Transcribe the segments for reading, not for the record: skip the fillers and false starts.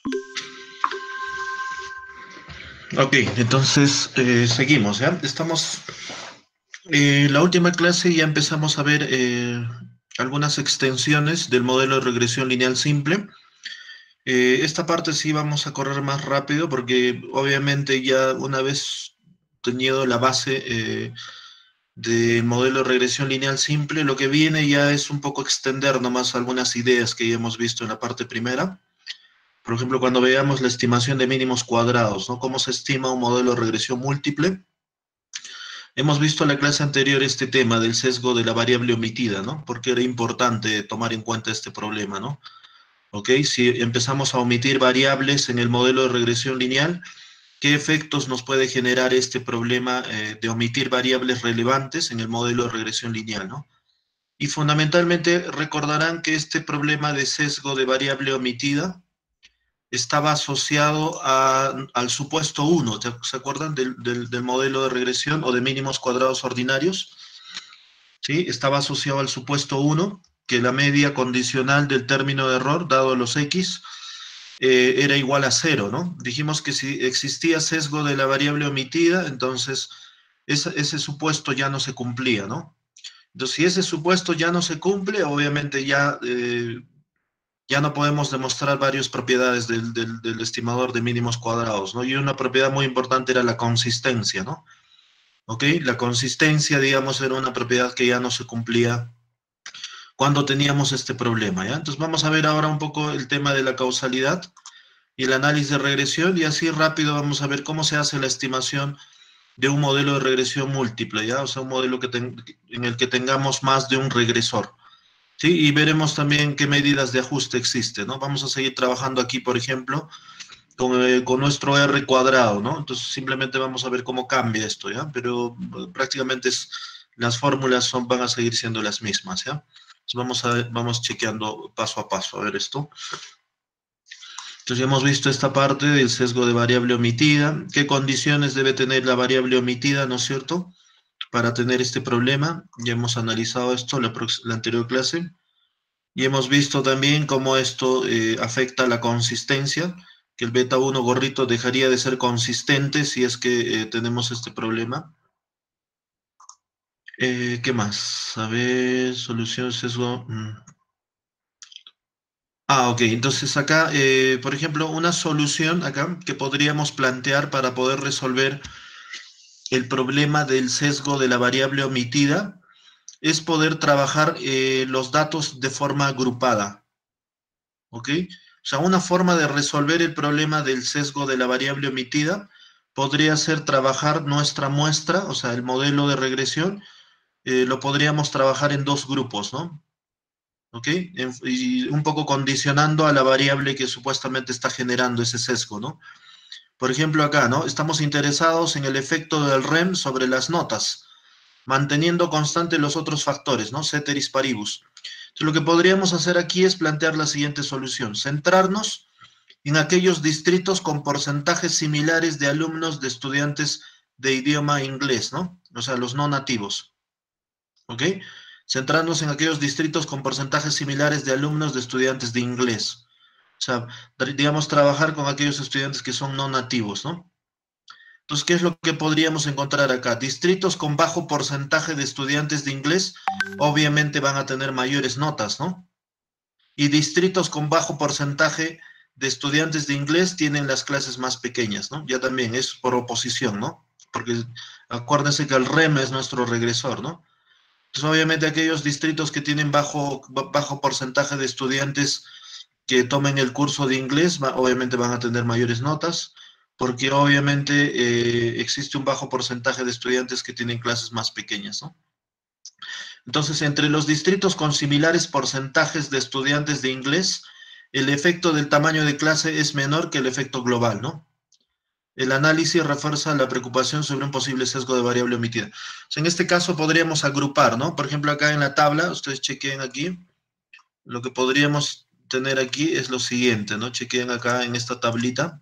Ok, entonces seguimos, ¿ya? Estamos, la última clase ya empezamos a ver algunas extensiones del modelo de regresión lineal simple. Esta parte sí vamos a correr más rápido porque obviamente ya una vez tenido la base del modelo de regresión lineal simple, lo que viene ya es un poco extender nomás algunas ideas que ya hemos visto en la parte primera. Por ejemplo, cuando veamos la estimación de mínimos cuadrados, ¿no? Cómo se estima un modelo de regresión múltiple. Hemos visto en la clase anterior este tema del sesgo de la variable omitida, ¿no? Porque era importante tomar en cuenta este problema, ¿no? ¿Ok? Si empezamos a omitir variables en el modelo de regresión lineal, ¿qué efectos nos puede generar este problema de omitir variables relevantes en el modelo de regresión lineal, ¿no? Y fundamentalmente recordarán que este problema de sesgo de variable omitida estaba asociado al supuesto uno. ¿Se acuerdan del modelo de regresión o de mínimos cuadrados ordinarios? ¿Sí? Estaba asociado al supuesto uno, que la media condicional del término de error, dado los x, era igual a cero, ¿no? Dijimos que si existía sesgo de la variable omitida, entonces ese supuesto ya no se cumplía, ¿no? Entonces, si ese supuesto ya no se cumple, obviamente ya no podemos demostrar varias propiedades del estimador de mínimos cuadrados, ¿no? Y una propiedad muy importante era la consistencia, ¿no? ¿Ok? La consistencia, digamos, era una propiedad que ya no se cumplía cuando teníamos este problema, ¿ya? Entonces vamos a ver ahora un poco el tema de la causalidad y el análisis de regresión, y así rápido vamos a ver cómo se hace la estimación de un modelo de regresión múltiple, ¿ya? O sea, un modelo en el que tengamos más de un regresor. Sí, y veremos también qué medidas de ajuste existen, ¿no? Vamos a seguir trabajando aquí, por ejemplo, con nuestro R cuadrado, ¿no? Entonces simplemente vamos a ver cómo cambia esto, ¿ya? Pero prácticamente las fórmulas van a seguir siendo las mismas, ¿ya? Entonces vamos chequeando paso a paso, a ver esto. Entonces ya hemos visto esta parte del sesgo de variable omitida, qué condiciones debe tener la variable omitida, ¿no es cierto?, para tener este problema. Ya hemos analizado esto en la anterior clase. Y hemos visto también cómo esto afecta la consistencia, que el beta 1 gorrito dejaría de ser consistente si es que tenemos este problema. ¿Qué más? A ver, solución sesgo. Ok, entonces acá, por ejemplo, una solución acá que podríamos plantear para poder resolver el problema del sesgo de la variable omitida es poder trabajar los datos de forma agrupada. ¿Ok? O sea, una forma de resolver el problema del sesgo de la variable omitida podría ser trabajar nuestra muestra, o sea, el modelo de regresión, lo podríamos trabajar en dos grupos, ¿no? ¿Ok? Y un poco condicionando a la variable que supuestamente está generando ese sesgo, ¿no? Por ejemplo, acá, ¿no? Estamos interesados en el efecto del REM sobre las notas, manteniendo constante los otros factores, ¿no? Ceteris paribus. Entonces, lo que podríamos hacer aquí es plantear la siguiente solución: centrarnos en aquellos distritos con porcentajes similares de alumnos de estudiantes de idioma inglés, ¿no? O sea, los no nativos, ¿ok? Centrarnos en aquellos distritos con porcentajes similares de alumnos de estudiantes de inglés. O sea, digamos, trabajar con aquellos estudiantes que son no nativos, ¿no? Entonces, ¿qué es lo que podríamos encontrar acá? Distritos con bajo porcentaje de estudiantes de inglés obviamente van a tener mayores notas, ¿no? Y distritos con bajo porcentaje de estudiantes de inglés tienen las clases más pequeñas, ¿no? Ya también es por oposición, ¿no? Porque acuérdense que el REM es nuestro regresor, ¿no? Entonces, obviamente, aquellos distritos que tienen bajo porcentaje de estudiantes que tomen el curso de inglés, obviamente van a tener mayores notas, porque obviamente existe un bajo porcentaje de estudiantes que tienen clases más pequeñas, ¿no? Entonces, entre los distritos con similares porcentajes de estudiantes de inglés, el efecto del tamaño de clase es menor que el efecto global, ¿no? El análisis refuerza la preocupación sobre un posible sesgo de variable omitida. O sea, en este caso podríamos agrupar, ¿no? Por ejemplo, acá en la tabla, ustedes chequen aquí, lo que podríamos tener aquí es lo siguiente, ¿no? Chequen acá en esta tablita.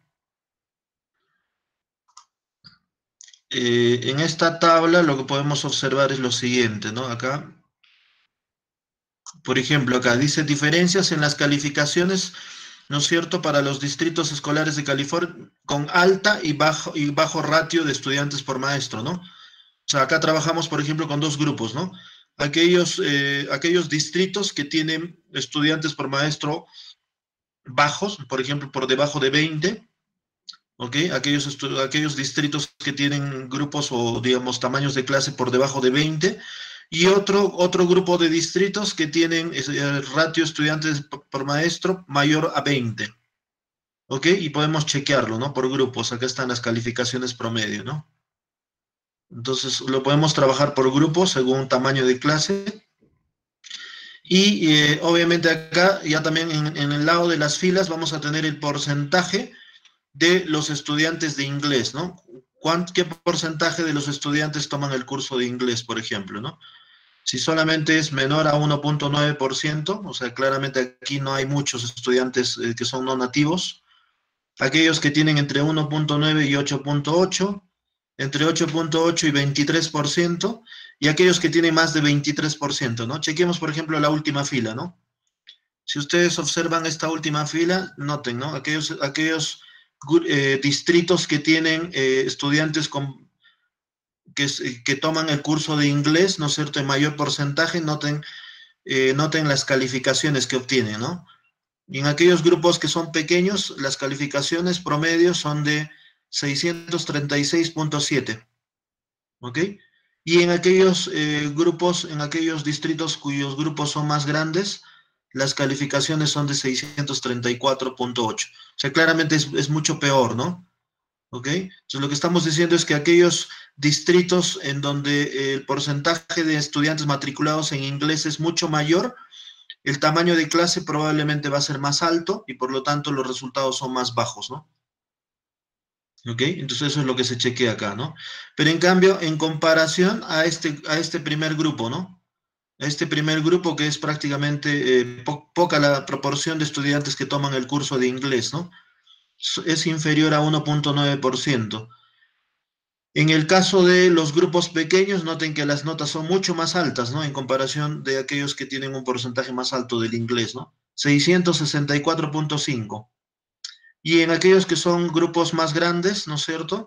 En esta tabla lo que podemos observar es lo siguiente, ¿no? Acá, por ejemplo, acá dice diferencias en las calificaciones ¿no es cierto?, para los distritos escolares de California con alta y bajo ratio de estudiantes por maestro, ¿no? O sea, acá trabajamos, por ejemplo, con dos grupos, ¿no? Aquellos distritos que tienen estudiantes por maestro bajos, por ejemplo, por debajo de 20, ¿ok? Aquellos distritos que tienen grupos o, digamos, tamaños de clase por debajo de 20, y otro grupo de distritos que tienen ratio estudiantes por maestro mayor a 20, ¿ok? Y podemos chequearlo, ¿no? Por grupos, acá están las calificaciones promedio, ¿no? Entonces, lo podemos trabajar por grupos según tamaño de clase. Y obviamente acá ya también en el lado de las filas vamos a tener el porcentaje de los estudiantes de inglés, ¿no? ¿Qué porcentaje de los estudiantes toman el curso de inglés, por ejemplo, ¿no? Si solamente es menor a 1.9%, o sea, claramente aquí no hay muchos estudiantes que son no nativos. Aquellos que tienen entre 1.9 y 8.8, entre 8.8 y 23%, y aquellos que tienen más de 23%, ¿no? Chequemos, por ejemplo, la última fila, ¿no? Si ustedes observan esta última fila, noten, ¿no? Aquellos distritos que tienen estudiantes que toman el curso de inglés, ¿no es cierto?, en mayor porcentaje, noten las calificaciones que obtienen, ¿no? Y en aquellos grupos que son pequeños, las calificaciones promedios son de 636.7, ¿ok? Y en aquellos grupos, en aquellos distritos cuyos grupos son más grandes, las calificaciones son de 634.8. O sea, claramente es mucho peor, ¿no? ¿Ok? Entonces, lo que estamos diciendo es que aquellos distritos en donde el porcentaje de estudiantes matriculados en inglés es mucho mayor, el tamaño de clase probablemente va a ser más alto y por lo tanto los resultados son más bajos, ¿no? ¿Ok? Entonces eso es lo que se chequea acá, ¿no? Pero en cambio, en comparación a este primer grupo, ¿no? A este primer grupo que es prácticamente poca la proporción de estudiantes que toman el curso de inglés, ¿no? Es inferior a 1.9%. En el caso de los grupos pequeños, noten que las notas son mucho más altas, ¿no? En comparación de aquellos que tienen un porcentaje más alto del inglés, ¿no? 664.5. Y en aquellos que son grupos más grandes, ¿no es cierto?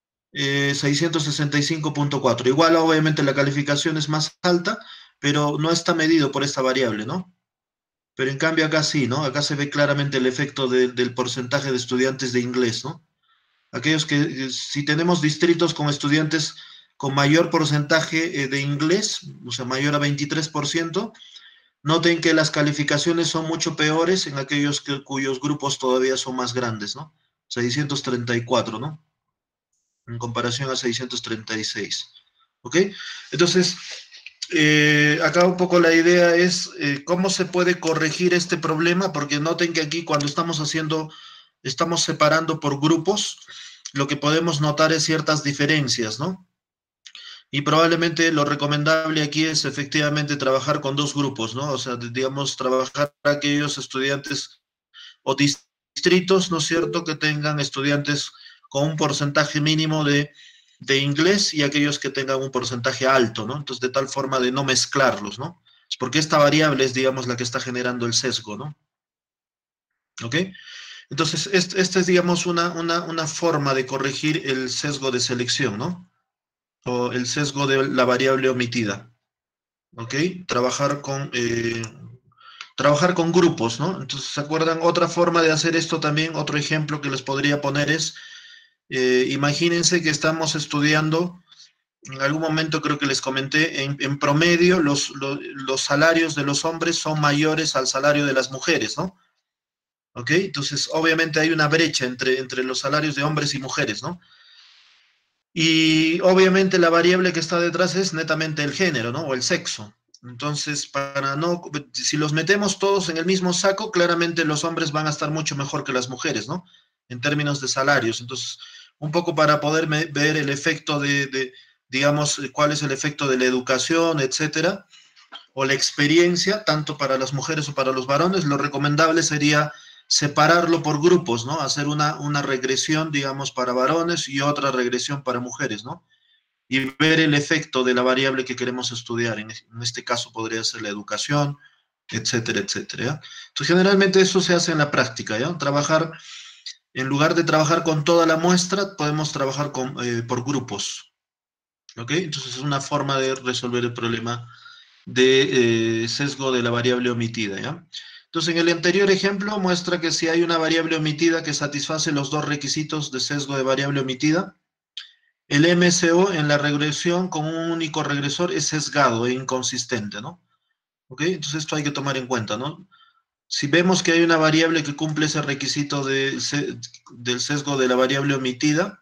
665.4. Igual, obviamente, la calificación es más alta, pero no está medido por esta variable, ¿no? Pero en cambio acá sí, ¿no? Acá se ve claramente el efecto del porcentaje de estudiantes de inglés, ¿no? Aquellos que, si tenemos distritos con estudiantes con mayor porcentaje de inglés, o sea, mayor a 23%, noten que las calificaciones son mucho peores en aquellos cuyos grupos todavía son más grandes, ¿no? 634, ¿no? En comparación a 636. ¿Ok? Entonces, acá un poco la idea es cómo se puede corregir este problema, porque noten que aquí cuando estamos separando por grupos, lo que podemos notar es ciertas diferencias, ¿no? Y probablemente lo recomendable aquí es efectivamente trabajar con dos grupos, ¿no? O sea, digamos, trabajar aquellos estudiantes o distritos, ¿no es cierto?, que tengan estudiantes con un porcentaje mínimo de inglés y aquellos que tengan un porcentaje alto, ¿no? Entonces, de tal forma de no mezclarlos, ¿no? Es porque esta variable es, digamos, la que está generando el sesgo, ¿no? ¿Ok? Entonces, esta es, digamos, una forma de corregir el sesgo de selección, ¿no? O el sesgo de la variable omitida, ¿ok? Trabajar con grupos, ¿no? Entonces, ¿se acuerdan? Otra forma de hacer esto también, otro ejemplo que les podría poner es, imagínense que estamos estudiando, en algún momento creo que les comenté, en promedio los salarios de los hombres son mayores al salario de las mujeres, ¿no? ¿Ok? Entonces, obviamente hay una brecha entre los salarios de hombres y mujeres, ¿no? Y obviamente la variable que está detrás es netamente el género, ¿no? O el sexo. Entonces, si los metemos todos en el mismo saco, claramente los hombres van a estar mucho mejor que las mujeres, ¿no? En términos de salarios. Entonces, un poco para poder ver el efecto digamos, cuál es el efecto de la educación, etcétera, o la experiencia, tanto para las mujeres o para los varones, lo recomendable sería separarlo por grupos, ¿no? Hacer una regresión, digamos, para varones y otra regresión para mujeres, ¿no? Y ver el efecto de la variable que queremos estudiar. En este caso podría ser la educación etcétera, etcétera, ¿ya? Entonces, generalmente eso se hace en la práctica, ¿ya? En lugar de trabajar con toda la muestra, podemos trabajar por grupos, ¿ok? Entonces, es una forma de resolver el problema de sesgo de la variable omitida, ¿ya? Entonces, en el anterior ejemplo muestra que si hay una variable omitida que satisface los dos requisitos de sesgo de variable omitida, el MSO en la regresión con un único regresor es sesgado e inconsistente, ¿no? ¿Ok? Entonces, esto hay que tomar en cuenta, ¿no? Si vemos que hay una variable que cumple ese requisito del sesgo de la variable omitida,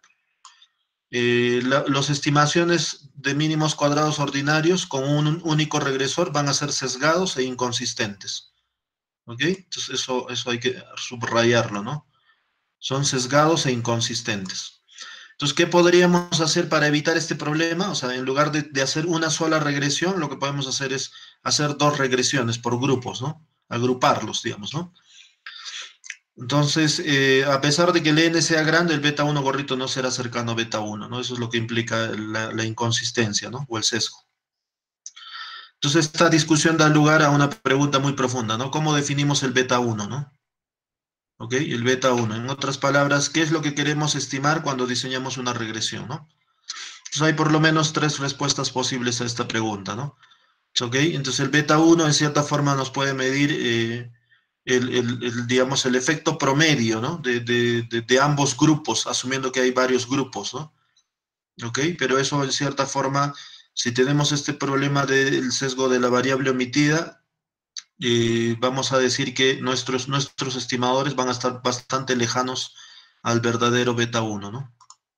las estimaciones de mínimos cuadrados ordinarios con un único regresor van a ser sesgados e inconsistentes. ¿Ok? Entonces eso hay que subrayarlo, ¿no? Son sesgados e inconsistentes. Entonces, ¿qué podríamos hacer para evitar este problema? O sea, en lugar de hacer una sola regresión, lo que podemos hacer es hacer dos regresiones por grupos, ¿no? Agruparlos, digamos, ¿no? Entonces, a pesar de que el n sea grande, el beta 1 gorrito no será cercano a beta 1, ¿no? Eso es lo que implica la inconsistencia, ¿no? O el sesgo. Entonces, esta discusión da lugar a una pregunta muy profunda, ¿no? ¿Cómo definimos el beta 1, ¿no? ¿Ok? El beta 1. En otras palabras, ¿qué es lo que queremos estimar cuando diseñamos una regresión, ¿no? Entonces, hay por lo menos tres respuestas posibles a esta pregunta, ¿no? ¿Ok? Entonces, el beta 1 en cierta forma nos puede medir digamos, el efecto promedio, ¿no? De ambos grupos, asumiendo que hay varios grupos, ¿no? ¿Ok? Pero eso, en cierta forma, si tenemos este problema del sesgo de la variable omitida, vamos a decir que nuestros estimadores van a estar bastante lejanos al verdadero beta 1, ¿no?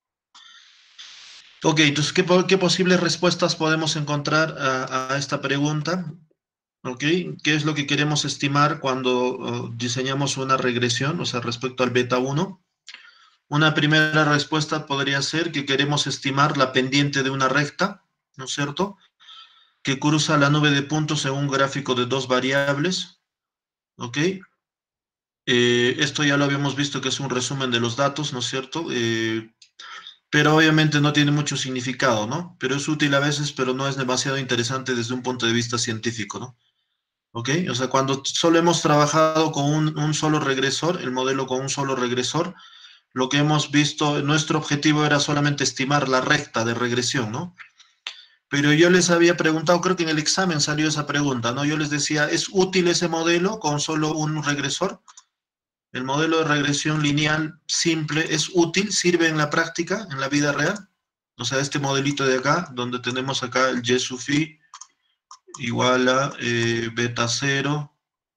Ok, entonces, ¿qué posibles respuestas podemos encontrar a esta pregunta? ¿Ok? ¿Qué es lo que queremos estimar cuando diseñamos una regresión, o sea, respecto al beta 1? Una primera respuesta podría ser que queremos estimar la pendiente de una recta, ¿no es cierto? Que cruza la nube de puntos en un gráfico de dos variables, ¿ok? Esto ya lo habíamos visto que es un resumen de los datos, ¿no es cierto? Pero obviamente no tiene mucho significado, ¿no? Pero es útil a veces, pero no es demasiado interesante desde un punto de vista científico, ¿no? ¿Ok? O sea, cuando solo hemos trabajado con un solo regresor, el modelo con un solo regresor, lo que hemos visto, nuestro objetivo era solamente estimar la recta de regresión, ¿no? Pero yo les había preguntado, creo que en el examen salió esa pregunta, ¿no? Yo les decía, ¿es útil ese modelo con solo un regresor? ¿El modelo de regresión lineal simple es útil? ¿Sirve en la práctica, en la vida real? O sea, este modelito de acá, donde tenemos acá el Y sub i igual a beta 0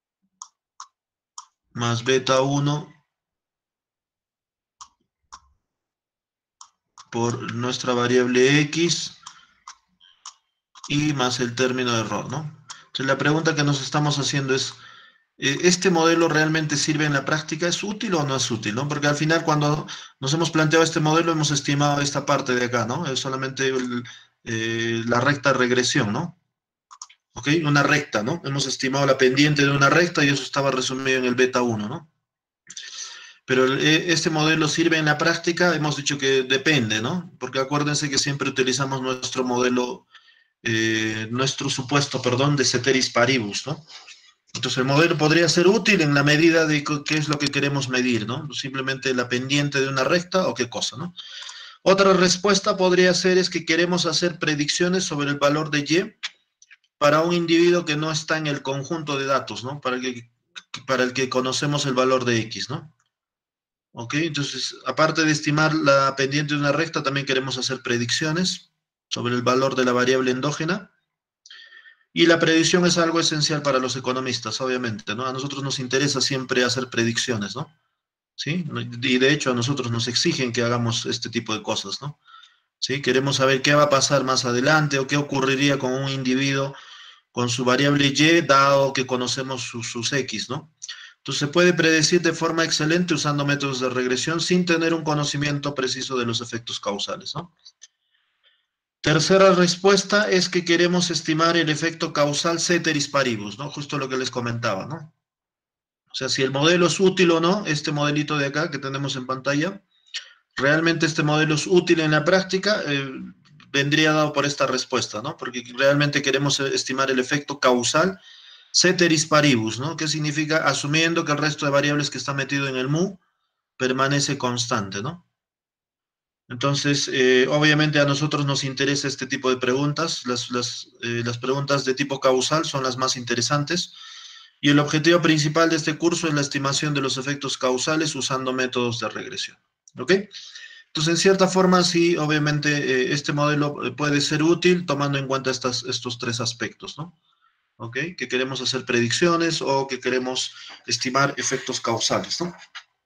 más beta 1 por nuestra variable x y más el término de error, ¿no? Entonces la pregunta que nos estamos haciendo es, ¿este modelo realmente sirve en la práctica? ¿Es útil o no es útil, no? Porque al final cuando nos hemos planteado este modelo hemos estimado esta parte de acá, ¿no? Es solamente la recta regresión, ¿no? ¿Ok? Una recta, ¿no? Hemos estimado la pendiente de una recta y eso estaba resumido en el beta 1, ¿no? Pero este modelo sirve en la práctica, hemos dicho que depende, ¿no? Porque acuérdense que siempre utilizamos nuestro modelo, nuestro supuesto, perdón, de ceteris paribus, ¿no? Entonces el modelo podría ser útil en la medida de qué es lo que queremos medir, ¿no? Simplemente la pendiente de una recta o qué cosa, ¿no? Otra respuesta podría ser es que queremos hacer predicciones sobre el valor de Y para un individuo que no está en el conjunto de datos, ¿no? Para el que conocemos el valor de X, ¿no? ¿Ok? Entonces, aparte de estimar la pendiente de una recta, también queremos hacer predicciones sobre el valor de la variable endógena. Y la predicción es algo esencial para los economistas, obviamente, ¿no? A nosotros nos interesa siempre hacer predicciones, ¿no? ¿Sí? Y de hecho a nosotros nos exigen que hagamos este tipo de cosas, ¿no? ¿Sí? Queremos saber qué va a pasar más adelante o qué ocurriría con un individuo con su variable Y, dado que conocemos sus X, ¿no? Entonces se puede predecir de forma excelente usando métodos de regresión sin tener un conocimiento preciso de los efectos causales, ¿no? Tercera respuesta es que queremos estimar el efecto causal ceteris paribus, ¿no? Justo lo que les comentaba, ¿no? O sea, si el modelo es útil o no, este modelito de acá que tenemos en pantalla, realmente este modelo es útil en la práctica, vendría dado por esta respuesta, ¿no? Porque realmente queremos estimar el efecto causal Ceteris paribus, ¿no? ¿Qué significa? Asumiendo que el resto de variables que está metido en el mu permanece constante, ¿no? Entonces, obviamente a nosotros nos interesa este tipo de preguntas. Las preguntas de tipo causal son las más interesantes. Y el objetivo principal de este curso es la estimación de los efectos causales usando métodos de regresión. ¿Ok? Entonces, en cierta forma, sí, obviamente, este modelo puede ser útil tomando en cuenta estos tres aspectos, ¿no? ¿Ok? Que queremos hacer predicciones o que queremos estimar efectos causales, ¿no?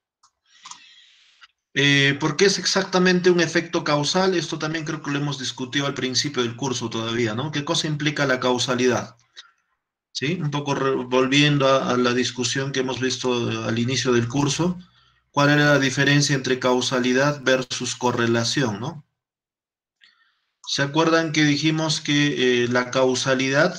¿Por qué es exactamente un efecto causal? Esto también creo que lo hemos discutido al principio del curso todavía, ¿no? ¿Qué cosa implica la causalidad? ¿Sí? Un poco volviendo a la discusión que hemos visto al inicio del curso, ¿cuál era la diferencia entre causalidad versus correlación, ¿no? ¿Se acuerdan que dijimos que la causalidad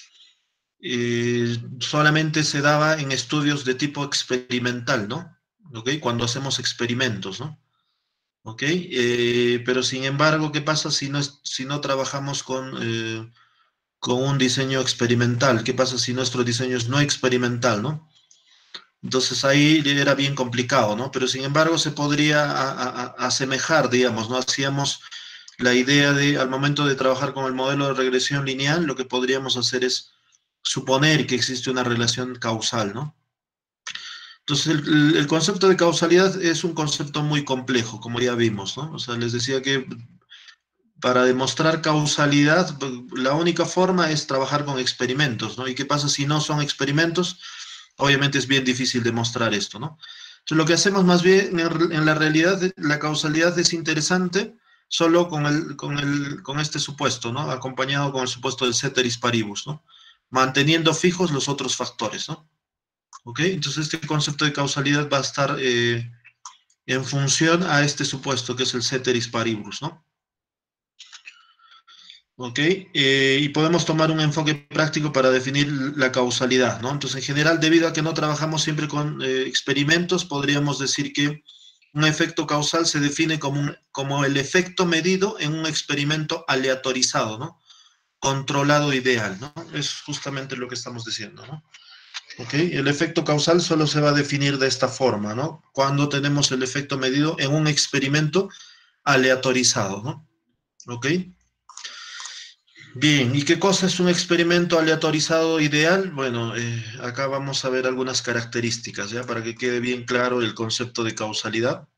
solamente se daba en estudios de tipo experimental, ¿no? ¿Ok? Cuando hacemos experimentos, ¿no? ¿Ok? Pero sin embargo, ¿qué pasa si si no trabajamos con un diseño experimental? ¿Qué pasa si nuestro diseño es no experimental, ¿no? Entonces ahí era bien complicado, ¿no? Pero sin embargo se podría asemejar, digamos, ¿no? Hacíamos la idea de, al momento de trabajar con el modelo de regresión lineal, lo que podríamos hacer es suponer que existe una relación causal, ¿no? Entonces, el concepto de causalidad es un concepto muy complejo, como ya vimos, ¿no? O sea, les decía que para demostrar causalidad, la única forma es trabajar con experimentos, ¿no? ¿Y qué pasa si no son experimentos? Obviamente es bien difícil demostrar esto, ¿no? Entonces, lo que hacemos más bien en la realidad, la causalidad es interesante solo con este supuesto, ¿no? Acompañado con el supuesto del ceteris paribus, ¿no? Manteniendo fijos los otros factores, ¿no? ¿Ok? Entonces, este concepto de causalidad va a estar en función a este supuesto que es el ceteris paribus, ¿no? ¿Ok? Y podemos tomar un enfoque práctico para definir la causalidad, ¿no? Entonces, en general, debido a que no trabajamos siempre con experimentos, podríamos decir que un efecto causal se define como el efecto medido en un experimento aleatorizado, ¿no? Controlado ideal, ¿no? Es justamente lo que estamos diciendo, ¿no? ¿Ok? El efecto causal solo se va a definir de esta forma, ¿no? Cuando tenemos el efecto medido en un experimento aleatorizado, ¿no? ¿Ok? Bien, ¿y qué cosa es un experimento aleatorizado ideal? Bueno, acá vamos a ver algunas características, ¿ya? Para que quede bien claro el concepto de causalidad.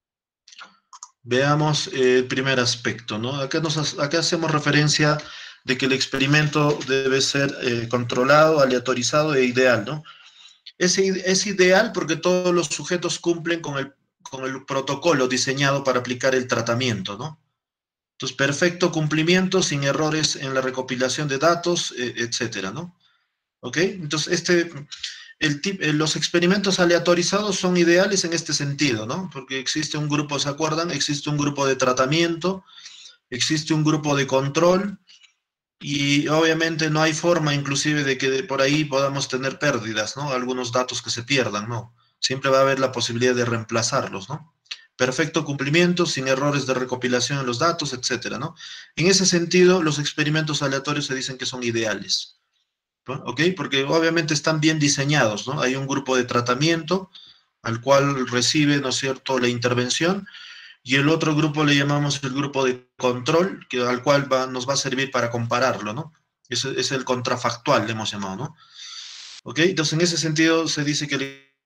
Veamos el primer aspecto, ¿no? Acá hacemos referencia de que el experimento debe ser controlado, aleatorizado e ideal, ¿no? Es ideal porque todos los sujetos cumplen con el protocolo diseñado para aplicar el tratamiento, ¿no? Entonces, perfecto cumplimiento, sin errores en la recopilación de datos, etcétera, ¿no? ¿Ok? Entonces, los experimentos aleatorizados son ideales en este sentido, ¿no? Porque existe un grupo, ¿se acuerdan? Existe un grupo de tratamiento, existe un grupo de control y obviamente no hay forma inclusive de que por ahí podamos tener pérdidas, ¿no? Algunos datos que se pierdan, ¿no? Siempre va a haber la posibilidad de reemplazarlos, ¿no? Perfecto cumplimiento, sin errores de recopilación en los datos, etcétera, ¿no? En ese sentido, los experimentos aleatorios se dicen que son ideales, ¿no? ¿Ok? Porque obviamente están bien diseñados, ¿no? Hay un grupo de tratamiento al cual recibe, ¿no es cierto?, la intervención y el otro grupo le llamamos el grupo de control, al cual nos va a servir para compararlo, ¿no? Es el contrafactual, le hemos llamado, ¿no? ¿Ok? Entonces, en ese sentido se dice que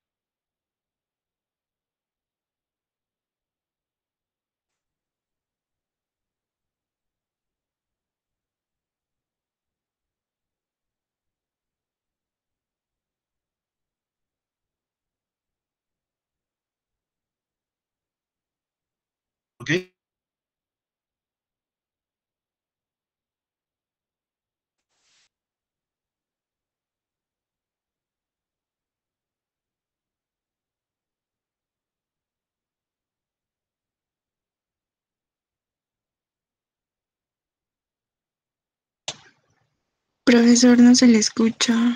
¿ok? Profesor, no se le escucha.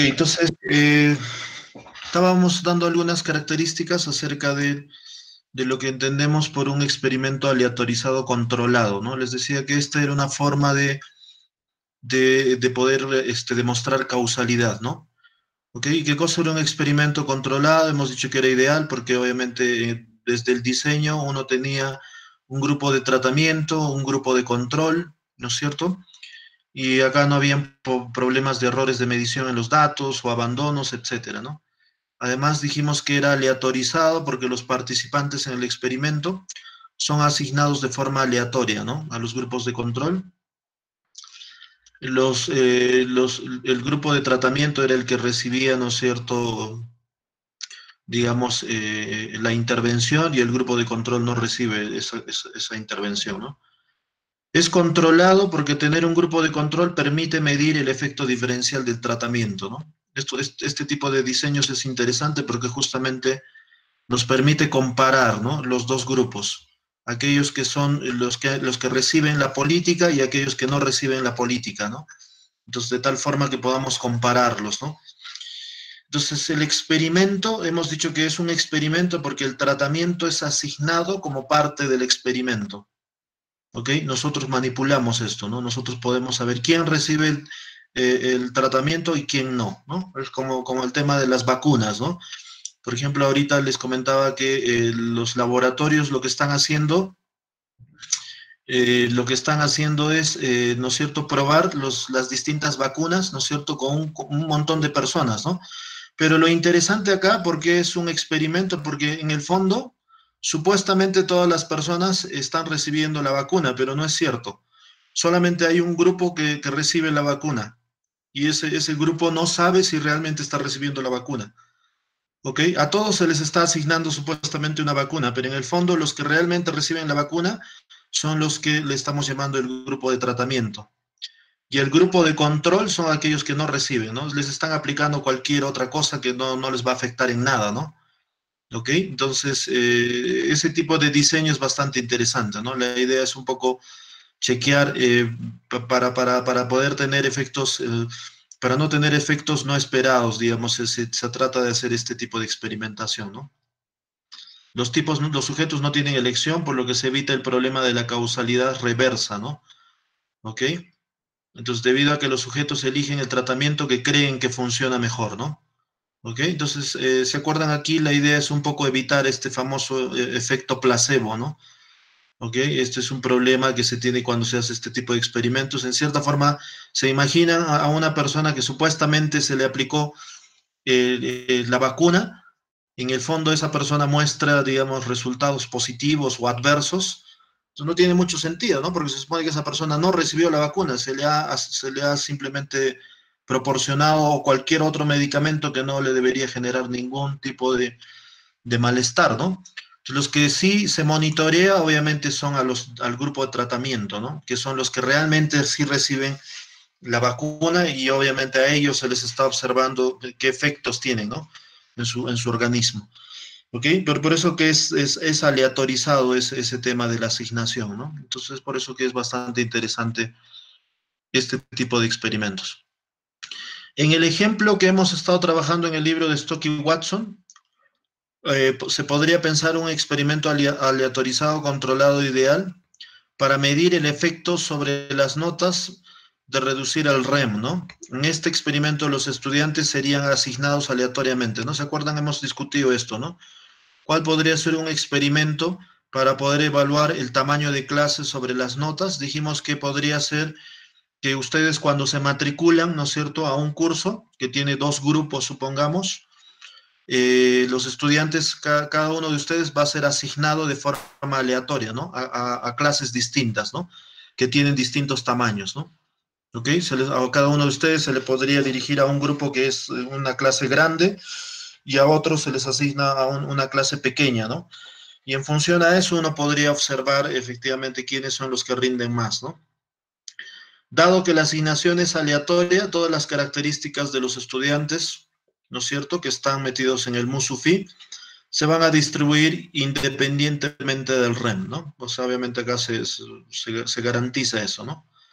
entonces estábamos dando algunas características acerca de lo que entendemos por un experimento aleatorizado controlado, ¿no? Les decía que esta era una forma de poder demostrar causalidad, ¿no? ¿Ok? ¿Y qué cosa era un experimento controlado? Hemos dicho que era ideal porque obviamente desde el diseño uno tenía un grupo de tratamiento, un grupo de control, ¿no es cierto? Y acá no habían problemas de errores de medición en los datos o abandonos, etcétera, ¿no? Además dijimos que era aleatorizado porque los participantes en el experimento son asignados de forma aleatoria, ¿no? A los grupos de control. El grupo de tratamiento era el que recibía, ¿no es cierto?, digamos, la intervención, y el grupo de control no recibe esa intervención, ¿no? Es controlado porque tener un grupo de control permite medir el efecto diferencial del tratamiento, ¿no? Este tipo de diseños es interesante porque justamente nos permite comparar, ¿no?, los dos grupos, aquellos que son los que reciben la política y aquellos que no reciben la política, ¿no? Entonces, de tal forma que podamos compararlos, ¿no? Entonces, el experimento, hemos dicho que es un experimento porque el tratamiento es asignado como parte del experimento, ¿ok? Nosotros manipulamos esto, ¿no? Nosotros podemos saber quién recibe el tratamiento y quién no, ¿no? Es como el tema de las vacunas, ¿no? Por ejemplo, ahorita les comentaba que los laboratorios lo que están haciendo es, ¿no es cierto?, probar las distintas vacunas, ¿no es cierto?, con un montón de personas, ¿no? Pero lo interesante acá, porque es un experimento, porque en el fondo, supuestamente todas las personas están recibiendo la vacuna, pero no es cierto. Solamente hay un grupo que recibe la vacuna, y ese grupo no sabe si realmente está recibiendo la vacuna. ¿Ok? A todos se les está asignando supuestamente una vacuna, pero en el fondo los que realmente reciben la vacuna son los que le estamos llamando el grupo de tratamiento. Y el grupo de control son aquellos que no reciben, ¿no? Les están aplicando cualquier otra cosa que no les va a afectar en nada, ¿no? ¿Ok? Entonces, ese tipo de diseño es bastante interesante, ¿no? La idea es un poco chequear para poder tener efectos, para no tener efectos no esperados, digamos, se trata de hacer este tipo de experimentación, ¿no? Los sujetos no tienen elección, por lo que se evita el problema de la causalidad reversa, ¿no? ¿Ok? Entonces, debido a que los sujetos eligen el tratamiento que creen que funciona mejor, ¿no? ¿Ok? Entonces, ¿se acuerdan aquí? La idea es un poco evitar este famoso efecto placebo, ¿no? ¿Ok? Este es un problema que se tiene cuando se hace este tipo de experimentos. En cierta forma, se imaginan a una persona que supuestamente se le aplicó la vacuna. En el fondo esa persona muestra, digamos, resultados positivos o adversos. Entonces no tiene mucho sentido, ¿no? Porque se supone que esa persona no recibió la vacuna, se le ha simplemente proporcionado cualquier otro medicamento que no le debería generar ningún tipo de malestar, ¿no? Entonces, los que sí se monitorea, obviamente, son al grupo de tratamiento, ¿no? Que son los que realmente sí reciben la vacuna, y obviamente a ellos se les está observando qué efectos tienen, ¿no?, en su organismo. ¿Ok? Pero por eso que es aleatorizado ese tema de la asignación, ¿no? Entonces, por eso que es bastante interesante este tipo de experimentos. En el ejemplo que hemos estado trabajando en el libro de Stock y Watson, se podría pensar un experimento aleatorizado controlado ideal para medir el efecto sobre las notas de reducir el REM, ¿no? En este experimento los estudiantes serían asignados aleatoriamente, ¿no? ¿Se acuerdan? Hemos discutido esto, ¿no? ¿Cuál podría ser un experimento para poder evaluar el tamaño de clase sobre las notas? Dijimos que podría ser que ustedes, cuando se matriculan, ¿no es cierto?, a un curso que tiene dos grupos, supongamos, los estudiantes, cada uno de ustedes va a ser asignado de forma aleatoria, ¿no?, a clases distintas, ¿no?, que tienen distintos tamaños, ¿no? ¿Ok? A cada uno de ustedes se le podría dirigir a un grupo que es una clase grande, y a otros se les asigna a una clase pequeña, ¿no? Y en función a eso uno podría observar efectivamente quiénes son los que rinden más, ¿no? Dado que la asignación es aleatoria, todas las características de los estudiantes, ¿no es cierto?, que están metidos en el MUSUFI, se van a distribuir independientemente del REM, ¿no? Pues obviamente acá se garantiza eso, ¿no?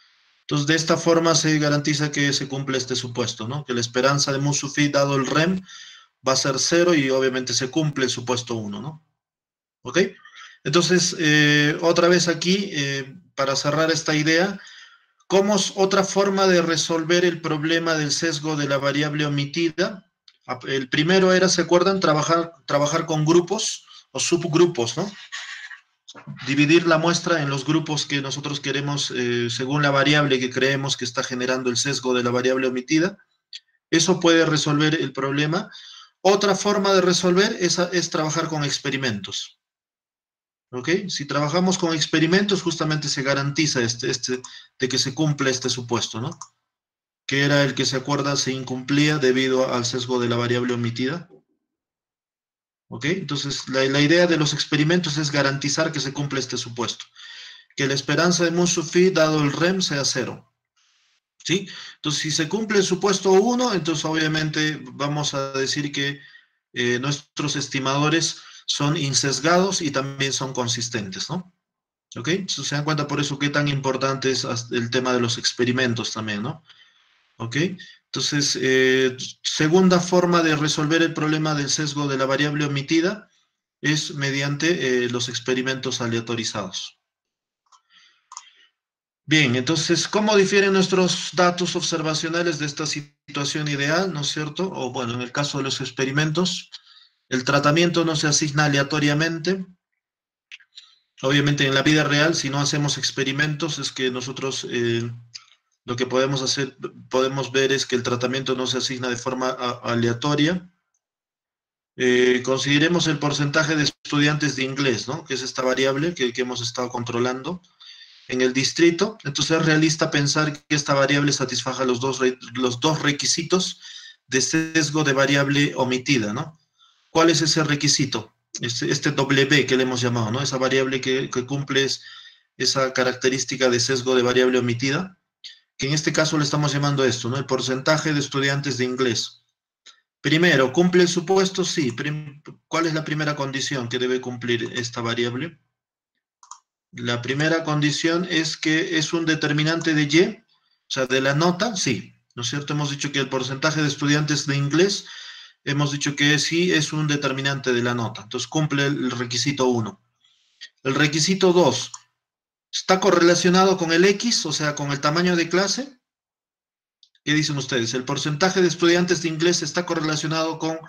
Entonces, de esta forma se garantiza que se cumple este supuesto, ¿no? Que la esperanza de Musufi dado el REM va a ser cero y obviamente se cumple el supuesto uno, ¿no? ¿Ok? Entonces, otra vez aquí, para cerrar esta idea, ¿cómo es otra forma de resolver el problema del sesgo de la variable omitida? El primero era, ¿se acuerdan? Trabajar con grupos o subgrupos, ¿no? Dividir la muestra en los grupos que nosotros queremos según la variable que creemos que está generando el sesgo de la variable omitida. Eso puede resolver el problema. Otra forma de resolver es trabajar con experimentos. ¿Ok? Si trabajamos con experimentos, justamente se garantiza de que se cumple este supuesto, ¿no? Que era el que se acuerda se incumplía debido al sesgo de la variable omitida. ¿Ok? Entonces, la idea de los experimentos es garantizar que se cumple este supuesto. Que la esperanza de Musufi, dado el REM, sea cero. ¿Sí? Entonces, si se cumple el supuesto uno, entonces obviamente vamos a decir que nuestros estimadores son insesgados y también son consistentes, ¿no? ¿Ok? Entonces, se dan cuenta por eso qué tan importante es el tema de los experimentos también, ¿no? ¿Ok? Entonces, segunda forma de resolver el problema del sesgo de la variable omitida es mediante los experimentos aleatorizados. Bien, entonces, ¿cómo difieren nuestros datos observacionales de esta situación ideal, ¿no es cierto? O bueno, en el caso de los experimentos, el tratamiento no se asigna aleatoriamente. Obviamente en la vida real, si no hacemos experimentos, es que nosotros lo que podemos hacer, podemos ver es que el tratamiento no se asigna de forma aleatoria. Consideremos el porcentaje de estudiantes de inglés, ¿no? Que es esta variable que hemos estado controlando en el distrito. Entonces es realista pensar que esta variable satisfaga los dos requisitos de sesgo de variable omitida, ¿no? ¿Cuál es ese requisito? Este W que le hemos llamado, ¿no? Esa variable que cumple esa característica de sesgo de variable omitida, que en este caso le estamos llamando esto, ¿no? El porcentaje de estudiantes de inglés. Primero, ¿cumple el supuesto? Sí. ¿Cuál es la primera condición que debe cumplir esta variable? La primera condición es que es un determinante de Y, o sea, de la nota, sí. ¿No es cierto? Hemos dicho que el porcentaje de estudiantes de inglés, hemos dicho que sí es un determinante de la nota. Entonces cumple el requisito 1. El requisito 2, ¿está correlacionado con el X, o sea, con el tamaño de clase? ¿Qué dicen ustedes? ¿El porcentaje de estudiantes de inglés está correlacionado con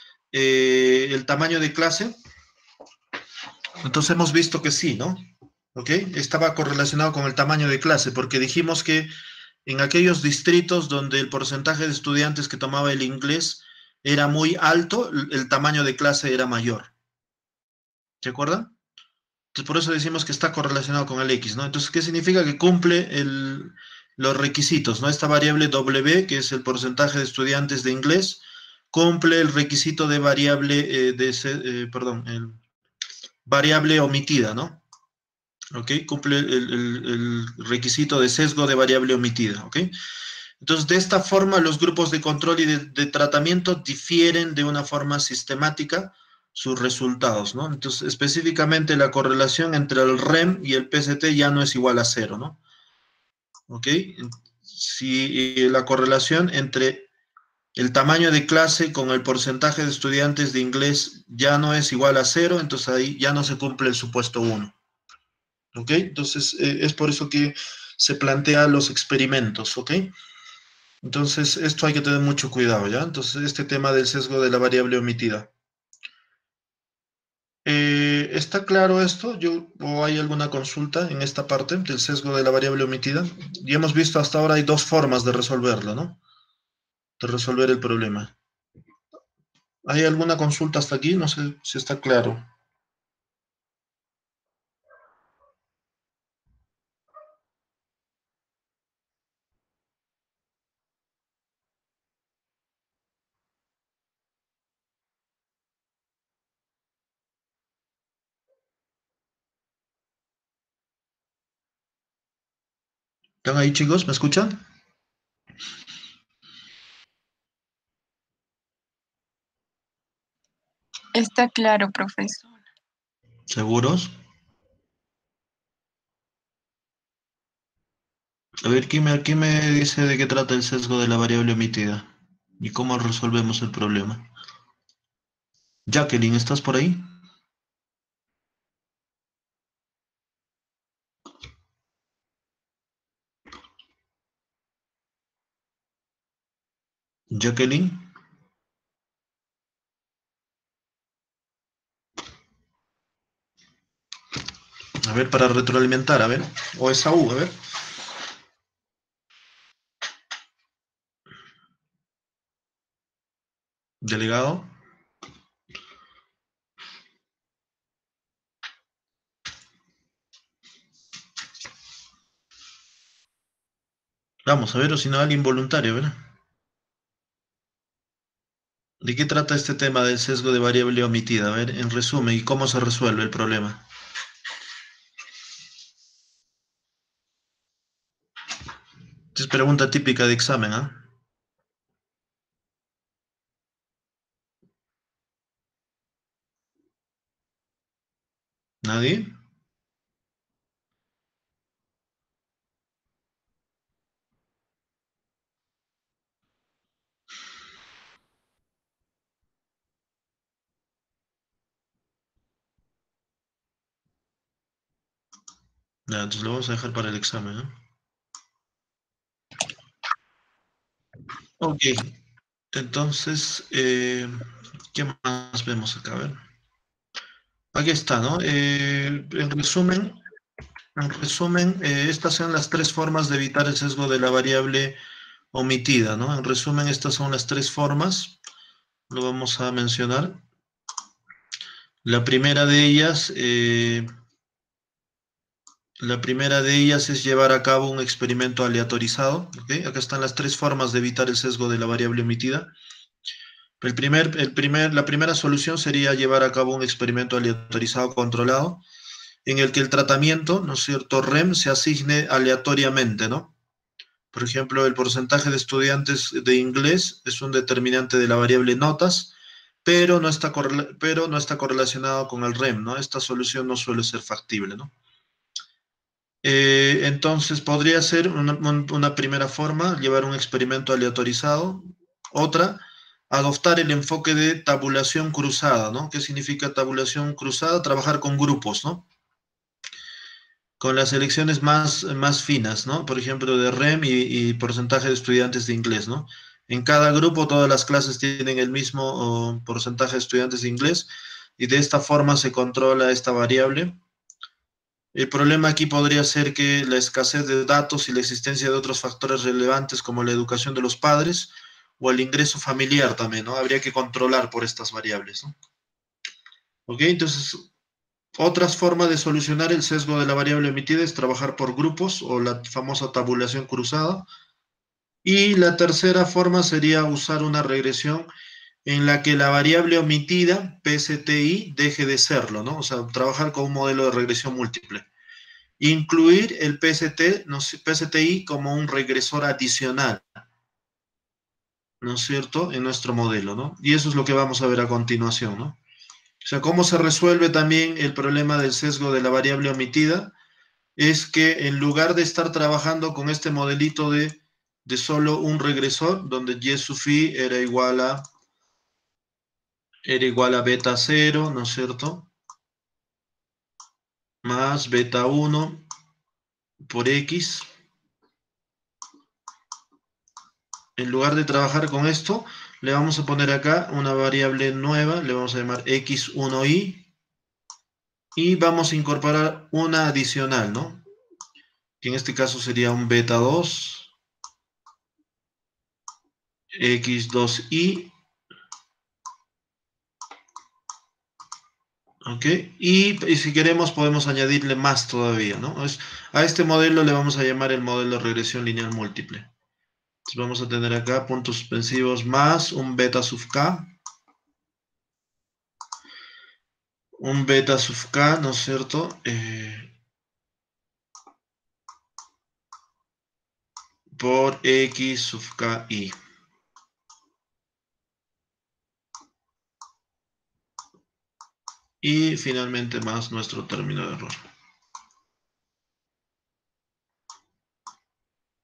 el tamaño de clase? Entonces hemos visto que sí, ¿no? ¿Ok? Estaba correlacionado con el tamaño de clase, porque dijimos que en aquellos distritos donde el porcentaje de estudiantes que tomaba el inglés era muy alto, el tamaño de clase era mayor. ¿Se acuerdan? Entonces, por eso decimos que está correlacionado con el X, ¿no? Entonces, ¿qué significa? Que cumple los requisitos, ¿no? Esta variable W, que es el porcentaje de estudiantes de inglés, cumple el requisito de variable, perdón, variable omitida, ¿no? ¿Ok? Cumple el requisito de sesgo de variable omitida, ¿ok? Entonces, de esta forma, los grupos de control y de tratamiento difieren de una forma sistemática sus resultados, ¿no? Entonces, específicamente la correlación entre el REM y el PCT ya no es igual a cero, ¿no? ¿Ok? Si la correlación entre el tamaño de clase con el porcentaje de estudiantes de inglés ya no es igual a cero, entonces ahí ya no se cumple el supuesto uno. ¿Ok? Entonces, es por eso que se plantean los experimentos, ¿ok? Entonces, esto hay que tener mucho cuidado, ¿ya? Entonces, este tema del sesgo de la variable omitida. ¿Está claro esto? ¿O hay alguna consulta en esta parte del sesgo de la variable omitida? Y hemos visto hasta ahora hay dos formas de resolverlo, ¿no? De resolver el problema. ¿Hay alguna consulta hasta aquí? No sé si está claro. ¿Están ahí, chicos? ¿Me escuchan? Está claro, profesor. ¿Seguros? A ver, ¿quién me dice de qué trata el sesgo de la variable omitida? ¿Y cómo resolvemos el problema? Jacqueline, ¿estás por ahí? Jacqueline. A ver, para retroalimentar, a ver. O Esaú, a ver. Delegado. Vamos a ver, o si no, alguien voluntario, ¿verdad? ¿De qué trata este tema del sesgo de variable omitida? A ver, en resumen, ¿y cómo se resuelve el problema? Esta es pregunta típica de examen, ¿ah? ¿Nadie? Ya, entonces lo vamos a dejar para el examen, ¿no? Ok, entonces, ¿qué más vemos acá? A ver. Aquí está, ¿no? En resumen, estas son las tres formas de evitar el sesgo de la variable omitida, ¿no? En resumen, estas son las tres formas, lo vamos a mencionar. La primera de ellas, es llevar a cabo un experimento aleatorizado, ¿ok? Acá están las tres formas de evitar el sesgo de la variable omitida. La primera solución sería llevar a cabo un experimento aleatorizado controlado, en el que el tratamiento, ¿no es cierto?, REM se asigne aleatoriamente, ¿no? Por ejemplo, el porcentaje de estudiantes de inglés es un determinante de la variable notas, pero no está correlacionado con el REM, ¿no? Esta solución no suele ser factible, ¿no? Entonces, podría ser una primera forma, llevar un experimento aleatorizado. Otra, adoptar el enfoque de tabulación cruzada, ¿no? ¿Qué significa tabulación cruzada? Trabajar con grupos, ¿no? Con las selecciones más finas, ¿no? Por ejemplo, de REM y porcentaje de estudiantes de inglés, ¿no? En cada grupo todas las clases tienen el mismo porcentaje de estudiantes de inglés y de esta forma se controla esta variable. El problema aquí podría ser que la escasez de datos y la existencia de otros factores relevantes como la educación de los padres o el ingreso familiar también, ¿no? Habría que controlar por estas variables, ¿no? ¿Ok? Entonces, otras formas de solucionar el sesgo de la variable emitida es trabajar por grupos o la famosa tabulación cruzada. Y la tercera forma sería usar una regresión en la que la variable omitida, PSTI, deje de serlo, ¿no? O sea, trabajar con un modelo de regresión múltiple. Incluir el PSTI como un regresor adicional, ¿no es cierto?, en nuestro modelo, ¿no? Y eso es lo que vamos a ver a continuación, ¿no? O sea, cómo se resuelve también el problema del sesgo de la variable omitida es que en lugar de estar trabajando con este modelito de solo un regresor, donde y sub phi era igual a beta cero, ¿no es cierto?, más beta uno por x. En lugar de trabajar con esto, le vamos a poner acá una variable nueva, le vamos a llamar x1i, y vamos a incorporar una adicional, ¿no? Que en este caso sería un beta 2, x2i, ¿ok? Y si queremos podemos añadirle más todavía, ¿no? A este modelo le vamos a llamar el modelo de regresión lineal múltiple. Entonces vamos a tener acá puntos suspensivos más un beta sub k, ¿no es cierto? Por x sub ki. Y finalmente más nuestro término de error.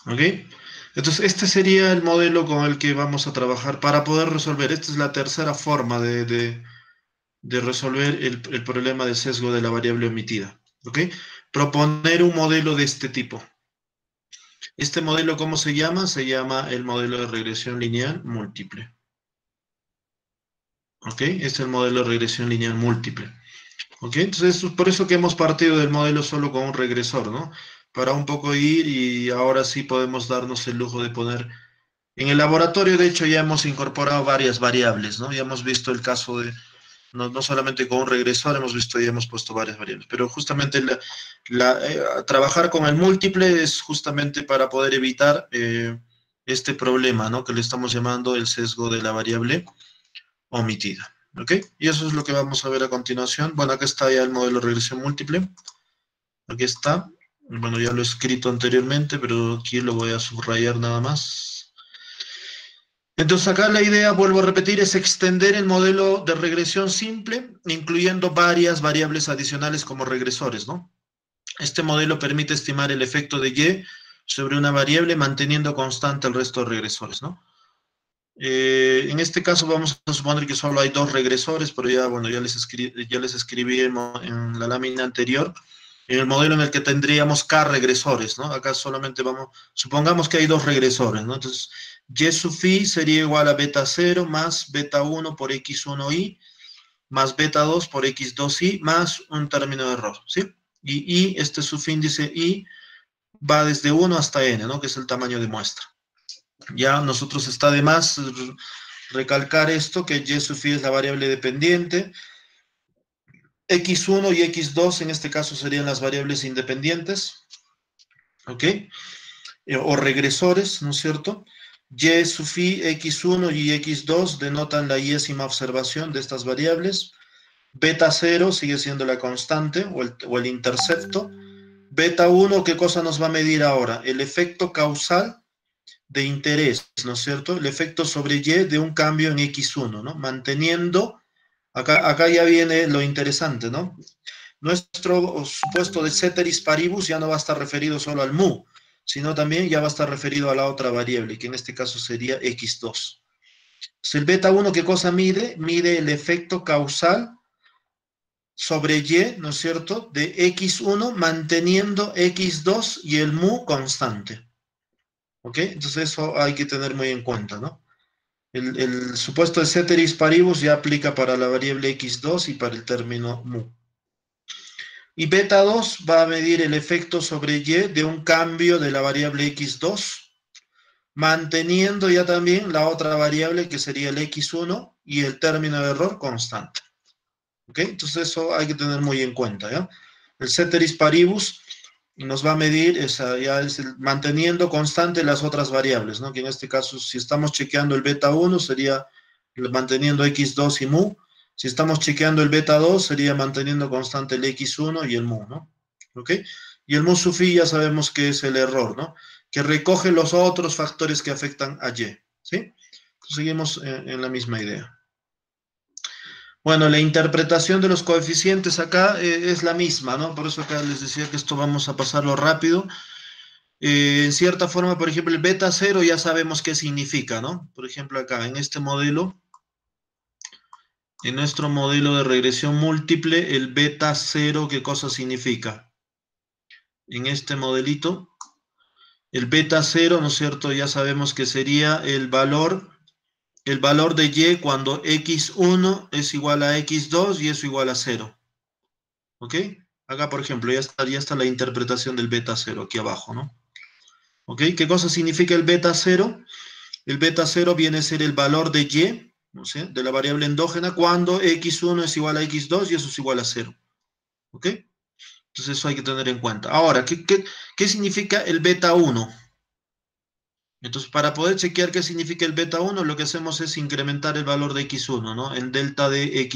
¿Ok? Entonces, este sería el modelo con el que vamos a trabajar para poder resolver. Esta es la tercera forma de resolver el problema de sesgo de la variable omitida. ¿Ok? Proponer un modelo de este tipo. Este modelo, ¿cómo se llama? Se llama el modelo de regresión lineal múltiple. ¿Ok? Este es el modelo de regresión lineal múltiple. ¿Ok? Entonces, es por eso que hemos partido del modelo solo con un regresor, ¿no? Para un poco ir y ahora sí podemos darnos el lujo de poner. En el laboratorio, de hecho, ya hemos incorporado varias variables, ¿no? Ya hemos visto el caso de, no solamente con un regresor, hemos visto y hemos puesto varias variables, pero justamente trabajar con el múltiple es justamente para poder evitar este problema, ¿no? Que le estamos llamando el sesgo de la variable omitida. ¿Ok? Y eso es lo que vamos a ver a continuación. Bueno, acá está ya el modelo de regresión múltiple. Aquí está. Bueno, ya lo he escrito anteriormente, pero aquí lo voy a subrayar nada más. Entonces acá la idea, vuelvo a repetir, es extender el modelo de regresión simple, incluyendo varias variables adicionales como regresores, ¿no? Este modelo permite estimar el efecto de Y sobre una variable manteniendo constante el resto de regresores, ¿no? En este caso vamos a suponer que solo hay dos regresores, pero ya, bueno, ya les escribí en la lámina anterior, en el modelo en el que tendríamos K regresores, ¿no? Acá solamente supongamos que hay dos regresores, ¿no? Entonces, Y sub phi sería igual a beta 0 más beta 1 por x1i más beta 2 por x2i más un término de error, ¿sí? Y este subíndice i va desde 1 hasta n, ¿no? Que es el tamaño de muestra. Ya nosotros está de más recalcar esto, que y sub phi es la variable dependiente, x1 y x2 en este caso serían las variables independientes, ¿ok? O regresores, ¿no es cierto? Y sub phi, x1 y x2 denotan la iésima observación de estas variables. Beta 0 sigue siendo la constante o el intercepto. Beta 1, ¿qué cosa nos va a medir ahora? El efecto causal de interés, ¿no es cierto? El efecto sobre Y de un cambio en X1, ¿no? Manteniendo, acá ya viene lo interesante, ¿no? Nuestro supuesto de ceteris paribus ya no va a estar referido solo al mu, sino también ya va a estar referido a la otra variable, que en este caso sería X2. Entonces, el beta 1, ¿qué cosa mide? Mide el efecto causal sobre Y, ¿no es cierto?, de X1 manteniendo X2 y el mu constante. ¿Ok? Entonces eso hay que tener muy en cuenta, ¿no? El supuesto de ceteris paribus ya aplica para la variable x2 y para el término mu. Y beta 2 va a medir el efecto sobre y de un cambio de la variable x2, manteniendo ya también la otra variable que sería el x1 y el término de error constante. ¿Ok? Entonces eso hay que tener muy en cuenta, ¿ya? El ceteris paribus nos va a medir manteniendo constante las otras variables, ¿no? Que en este caso, si estamos chequeando el beta 1, sería manteniendo x2 y mu. Si estamos chequeando el beta 2, sería manteniendo constante el x1 y el mu, ¿no? ¿Ok? Y el mu sub phi ya sabemos que es el error, ¿no? Que recoge los otros factores que afectan a y, ¿sí? Entonces, seguimos en la misma idea. Bueno, la interpretación de los coeficientes acá es la misma, ¿no? Por eso acá les decía que esto vamos a pasarlo rápido. En cierta forma, por ejemplo, el beta 0 ya sabemos qué significa, ¿no? Por ejemplo, acá en este modelo, en nuestro modelo de regresión múltiple, el beta 0, ¿qué cosa significa? En este modelito, el beta 0, ¿no es cierto? Ya sabemos que sería el valor de y cuando x1 es igual a x2 y eso igual a 0. ¿Ok? Acá, por ejemplo, ya está la interpretación del beta 0 aquí abajo, ¿no? ¿Ok? ¿Qué cosa significa el beta 0? El beta 0 viene a ser el valor de y, ¿no sé?, de la variable endógena cuando x1 es igual a x2 y eso es igual a 0. ¿Ok? Entonces eso hay que tener en cuenta. Ahora, ¿qué significa el beta 1? Entonces, para poder chequear qué significa el beta 1, lo que hacemos es incrementar el valor de x1, ¿no? En delta de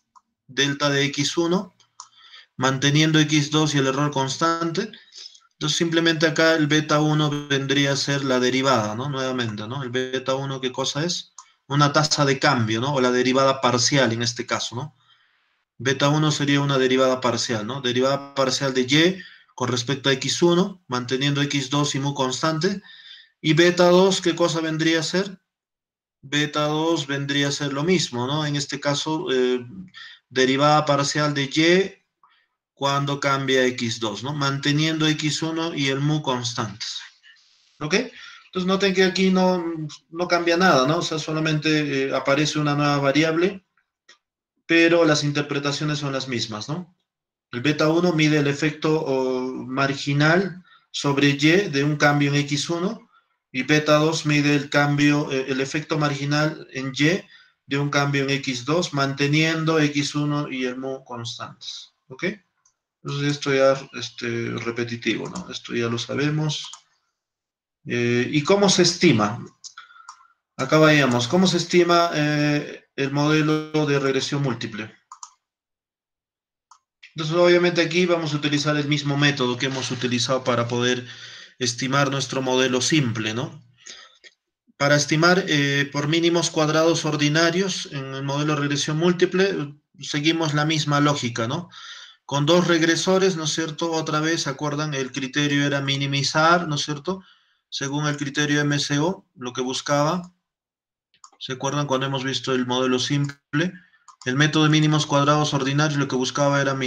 x1, manteniendo x2 y el error constante. Entonces, simplemente acá el beta 1 vendría a ser la derivada, ¿no? Nuevamente, ¿no? El beta 1, ¿qué cosa es? Una tasa de cambio, ¿no? O la derivada parcial en este caso, ¿no? Beta 1 sería una derivada parcial, ¿no? Derivada parcial de y con respecto a x1, manteniendo x2 y mu constante. Y beta 2, ¿qué cosa vendría a ser? Beta 2 vendría a ser lo mismo, ¿no? En este caso, derivada parcial de y cuando cambia x2, ¿no? Manteniendo x1 y el mu constantes. ¿Ok? Entonces noten que aquí no cambia nada, ¿no? O sea, solamente aparece una nueva variable, pero las interpretaciones son las mismas, ¿no? El beta 1 mide el efecto marginal sobre y de un cambio en x1 y beta 2 mide el cambio, el efecto marginal en y de un cambio en x2, manteniendo x1 y el mu constantes. ¿Ok? Entonces esto ya repetitivo, ¿no? Esto ya lo sabemos. ¿Y cómo se estima? Acá vayamos. ¿Cómo se estima el modelo de regresión múltiple? Entonces, obviamente aquí vamos a utilizar el mismo método que hemos utilizado para poder estimar nuestro modelo simple, ¿no? Para estimar por mínimos cuadrados ordinarios en el modelo de regresión múltiple, seguimos la misma lógica, ¿no? Con dos regresores, ¿no es cierto? Otra vez, ¿se acuerdan? El criterio era minimizar, ¿no es cierto? Según el criterio MCO, lo que buscaba, ¿se acuerdan cuando hemos visto el modelo simple? El método de mínimos cuadrados ordinarios lo que buscaba era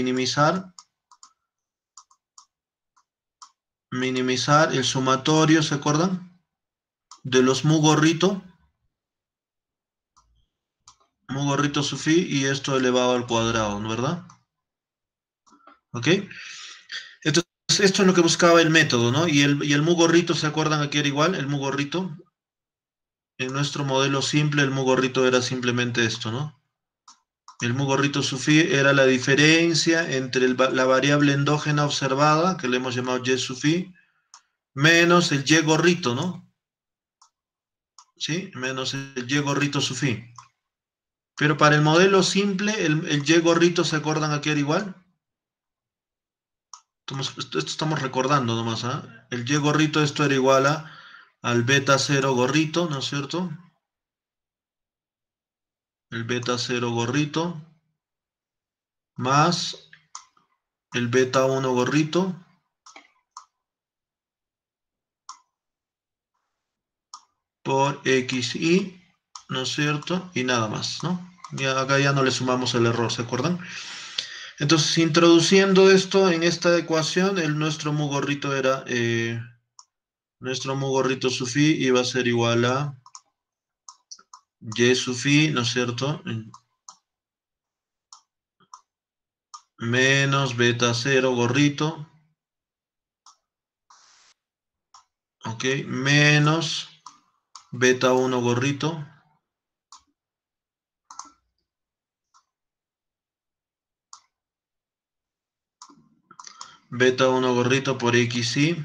minimizar el sumatorio, ¿se acuerdan? De los mu gorrito su phi y esto elevado al cuadrado, ¿no verdad? ¿Ok? Entonces, esto es lo que buscaba el método, ¿no? Y el mu gorrito, ¿se acuerdan aquí era igual? El mu gorrito. En nuestro modelo simple, el mu gorrito era simplemente esto, ¿no? El mu gorrito su phi era la diferencia entre la variable endógena observada, que le hemos llamado y su phi, menos el y gorrito, ¿no? ¿Sí? Menos el y gorrito su phi. Pero para el modelo simple, el y gorrito, ¿se acuerdan aquí era igual? Esto estamos recordando nomás, ¿ah? El y gorrito, esto era igual al beta 0 gorrito, ¿no es cierto? El beta 0 gorrito más el beta 1 gorrito por xy, ¿no es cierto? Y nada más, ¿no? Ya, acá ya no le sumamos el error, ¿se acuerdan? Entonces, introduciendo esto en esta ecuación, nuestro mu gorrito era, nuestro mu gorrito su phi iba a ser igual a y su phi, ¿no es cierto? Menos beta 0 gorrito, ¿ok? Menos beta 1 gorrito, beta 1 gorrito por xy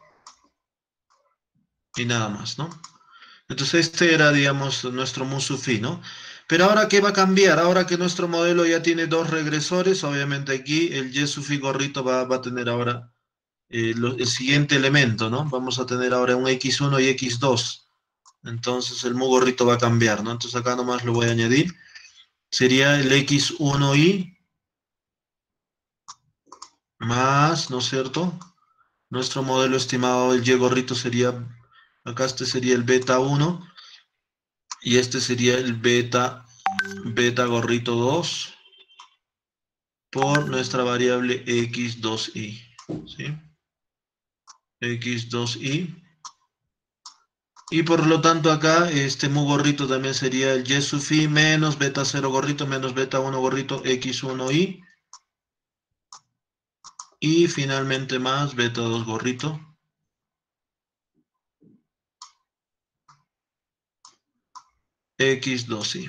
y nada más, ¿no? Entonces este era, digamos, nuestro mu sub phi, ¿no? Pero ahora, ¿qué va a cambiar? Ahora que nuestro modelo ya tiene dos regresores, obviamente aquí el y sub phi gorrito va a tener ahora el siguiente elemento, ¿no? Vamos a tener ahora un x1 y x2. Entonces el mu gorrito va a cambiar, ¿no? Entonces acá nomás lo voy a añadir. Sería el x1y más, ¿no es cierto? Nuestro modelo estimado del y gorrito sería, acá este sería el beta 1 y este sería el beta gorrito 2 por nuestra variable x2y, ¿sí? x2y. Y por lo tanto acá este mu gorrito también sería el y sub phi menos beta 0 gorrito menos beta 1 gorrito x1y. Y finalmente más beta 2 gorrito x2y.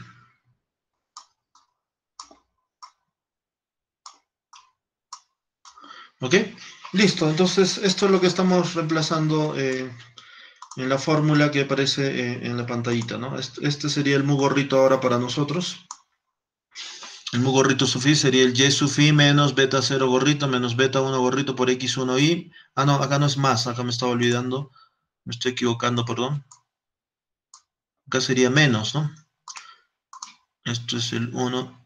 ¿Ok? Listo, entonces esto es lo que estamos reemplazando en la fórmula que aparece en la pantallita, ¿no? Este sería el mu gorrito ahora para nosotros. El mu gorrito sufi sería el y sufi menos beta 0 gorrito menos beta 1 gorrito por x1y. Ah, no, acá no es más, acá me estaba olvidando. Me estoy equivocando, perdón. Acá sería menos, ¿no? Esto es el 1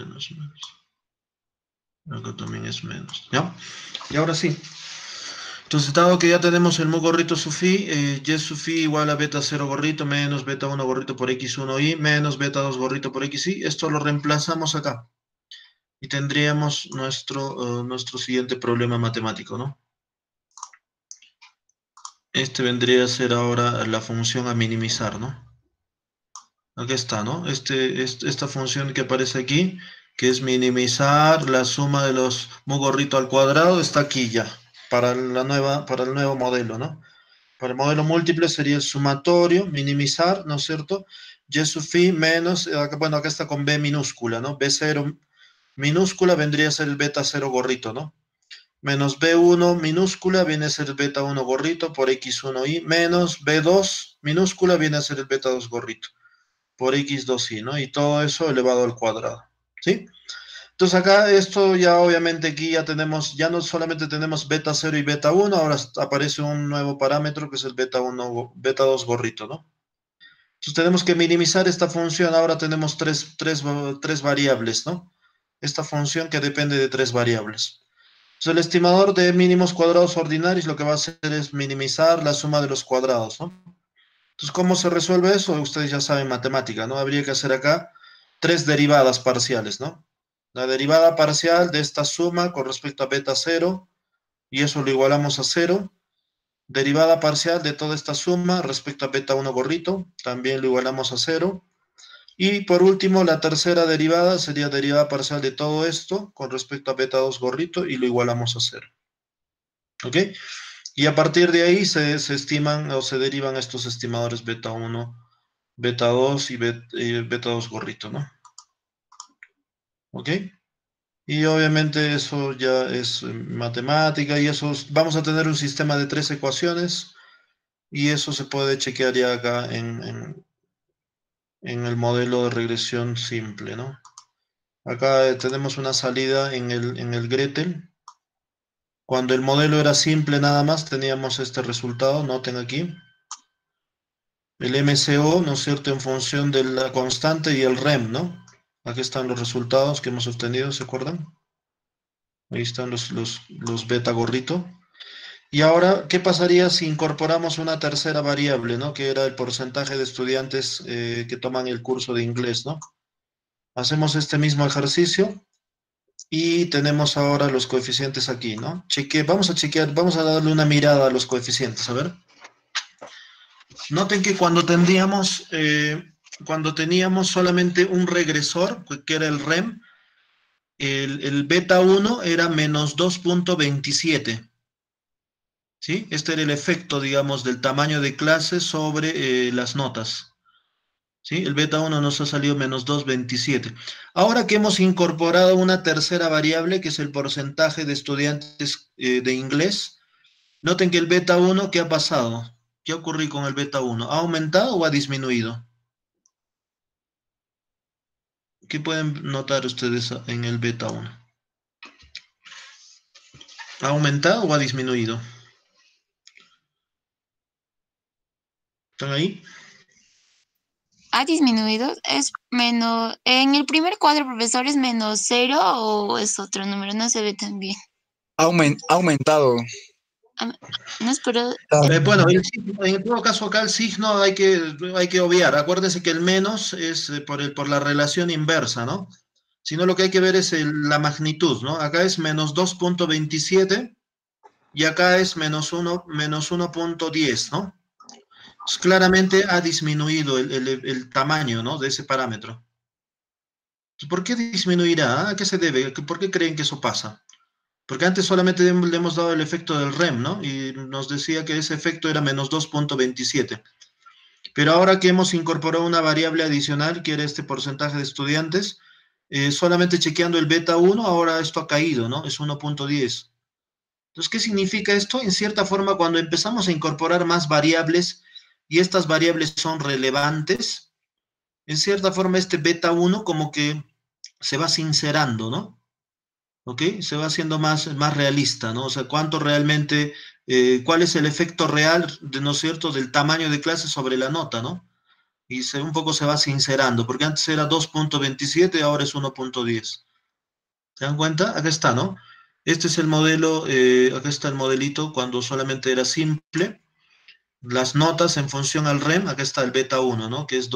menos. Acá también es menos, ¿ya? Y ahora sí. Entonces, dado que ya tenemos el mu gorrito su phi, y su phi igual a beta 0 gorrito menos beta 1 gorrito por x1y menos beta 2 gorrito por xy, esto lo reemplazamos acá. Y tendríamos nuestro siguiente problema matemático, ¿no? Este vendría a ser ahora la función a minimizar, ¿no? Aquí está, ¿no? Esta función que aparece aquí, que es minimizar la suma de los mu gorrito al cuadrado, está aquí ya, para el nuevo modelo, ¿no? Para el modelo múltiple sería el sumatorio, minimizar, ¿no es cierto? Y sub phi menos, bueno, acá está con b minúscula, ¿no? B0 minúscula vendría a ser el beta 0 gorrito, ¿no? Menos B1 minúscula viene a ser el beta 1 gorrito por x1y, menos B2 minúscula viene a ser el beta 2 gorrito por x2y, ¿no? Y todo eso elevado al cuadrado, ¿sí? Entonces acá esto ya obviamente aquí ya tenemos, ya no solamente tenemos beta 0 y beta 1, ahora aparece un nuevo parámetro que es el beta 1, beta 2 gorrito, ¿no? Entonces tenemos que minimizar esta función, ahora tenemos tres variables, ¿no? Esta función que depende de tres variables. Entonces el estimador de mínimos cuadrados ordinarios lo que va a hacer es minimizar la suma de los cuadrados, ¿no? Entonces, ¿cómo se resuelve eso? Ustedes ya saben matemática, ¿no? Habría que hacer acá tres derivadas parciales, ¿no? La derivada parcial de esta suma con respecto a beta 0, y eso lo igualamos a 0. Derivada parcial de toda esta suma respecto a beta 1 gorrito, también lo igualamos a 0. Y por último, la tercera derivada sería derivada parcial de todo esto con respecto a beta 2 gorrito y lo igualamos a 0. ¿Ok? Y a partir de ahí se estiman o se derivan estos estimadores beta 1, beta 2 y beta 2 gorrito, ¿no? ¿Ok? Y obviamente eso ya es matemática y eso vamos a tener un sistema de tres ecuaciones y eso se puede chequear ya acá en el modelo de regresión simple, ¿no? Acá tenemos una salida en el Gretel. Cuando el modelo era simple nada más teníamos este resultado, noten aquí. El MCO, ¿no es cierto?, en función de la constante y el REM, ¿no? Aquí están los resultados que hemos obtenido, ¿se acuerdan? Ahí están los beta gorrito. Y ahora, ¿qué pasaría si incorporamos una tercera variable, ¿no? Que era el porcentaje de estudiantes que toman el curso de inglés, ¿no? Hacemos este mismo ejercicio y tenemos ahora los coeficientes aquí, ¿no? Vamos a chequear, vamos a darle una mirada a los coeficientes, a ver. Noten que cuando teníamos solamente un regresor, que era el REM, el beta 1 era menos 2.27. ¿Sí? Este era el efecto, digamos, del tamaño de clase sobre las notas. ¿Sí? El beta 1 nos ha salido menos 2.27. Ahora que hemos incorporado una tercera variable, que es el porcentaje de estudiantes de inglés, noten que el beta 1, ¿qué ha pasado? ¿Qué ha ocurrido con el beta 1? ¿Ha aumentado o ha disminuido? ¿Qué pueden notar ustedes en el beta 1? ¿Ha aumentado o ha disminuido? ¿Están ahí? ¿Ha disminuido? ¿Es menos? En el primer cuadro, profesor, ¿es menos 0 o es otro número? No se ve tan bien. Aumentado. No es pero... Bueno, en todo caso acá el signo hay que obviar. Acuérdense que el menos es por la relación inversa, ¿no? Sino lo que hay que ver es la magnitud, ¿no? Acá es menos 2.27 y acá es menos 1.10, ¿no? Pues claramente ha disminuido el tamaño, ¿no?, de ese parámetro. ¿Por qué disminuirá? ¿A qué se debe? ¿Por qué creen que eso pasa? Porque antes solamente le hemos dado el efecto del REM, ¿no? Y nos decía que ese efecto era menos 2.27. Pero ahora que hemos incorporado una variable adicional, que era este porcentaje de estudiantes, solamente chequeando el beta 1, ahora esto ha caído, ¿no? Es 1.10. Entonces, ¿qué significa esto? En cierta forma, cuando empezamos a incorporar más variables y estas variables son relevantes, en cierta forma este beta 1 como que se va sincerando, ¿no? ¿Ok? Se va haciendo más realista, ¿no? O sea, cuánto realmente, cuál es el efecto real, ¿no es cierto?, del tamaño de clase sobre la nota, ¿no? Y un poco se va sincerando, porque antes era 2.27 y ahora es 1.10. ¿Se dan cuenta? Acá está, ¿no? Este es el modelo, acá está el modelito cuando solamente era simple. Las notas en función al REM, acá está el beta 1, ¿no? Que es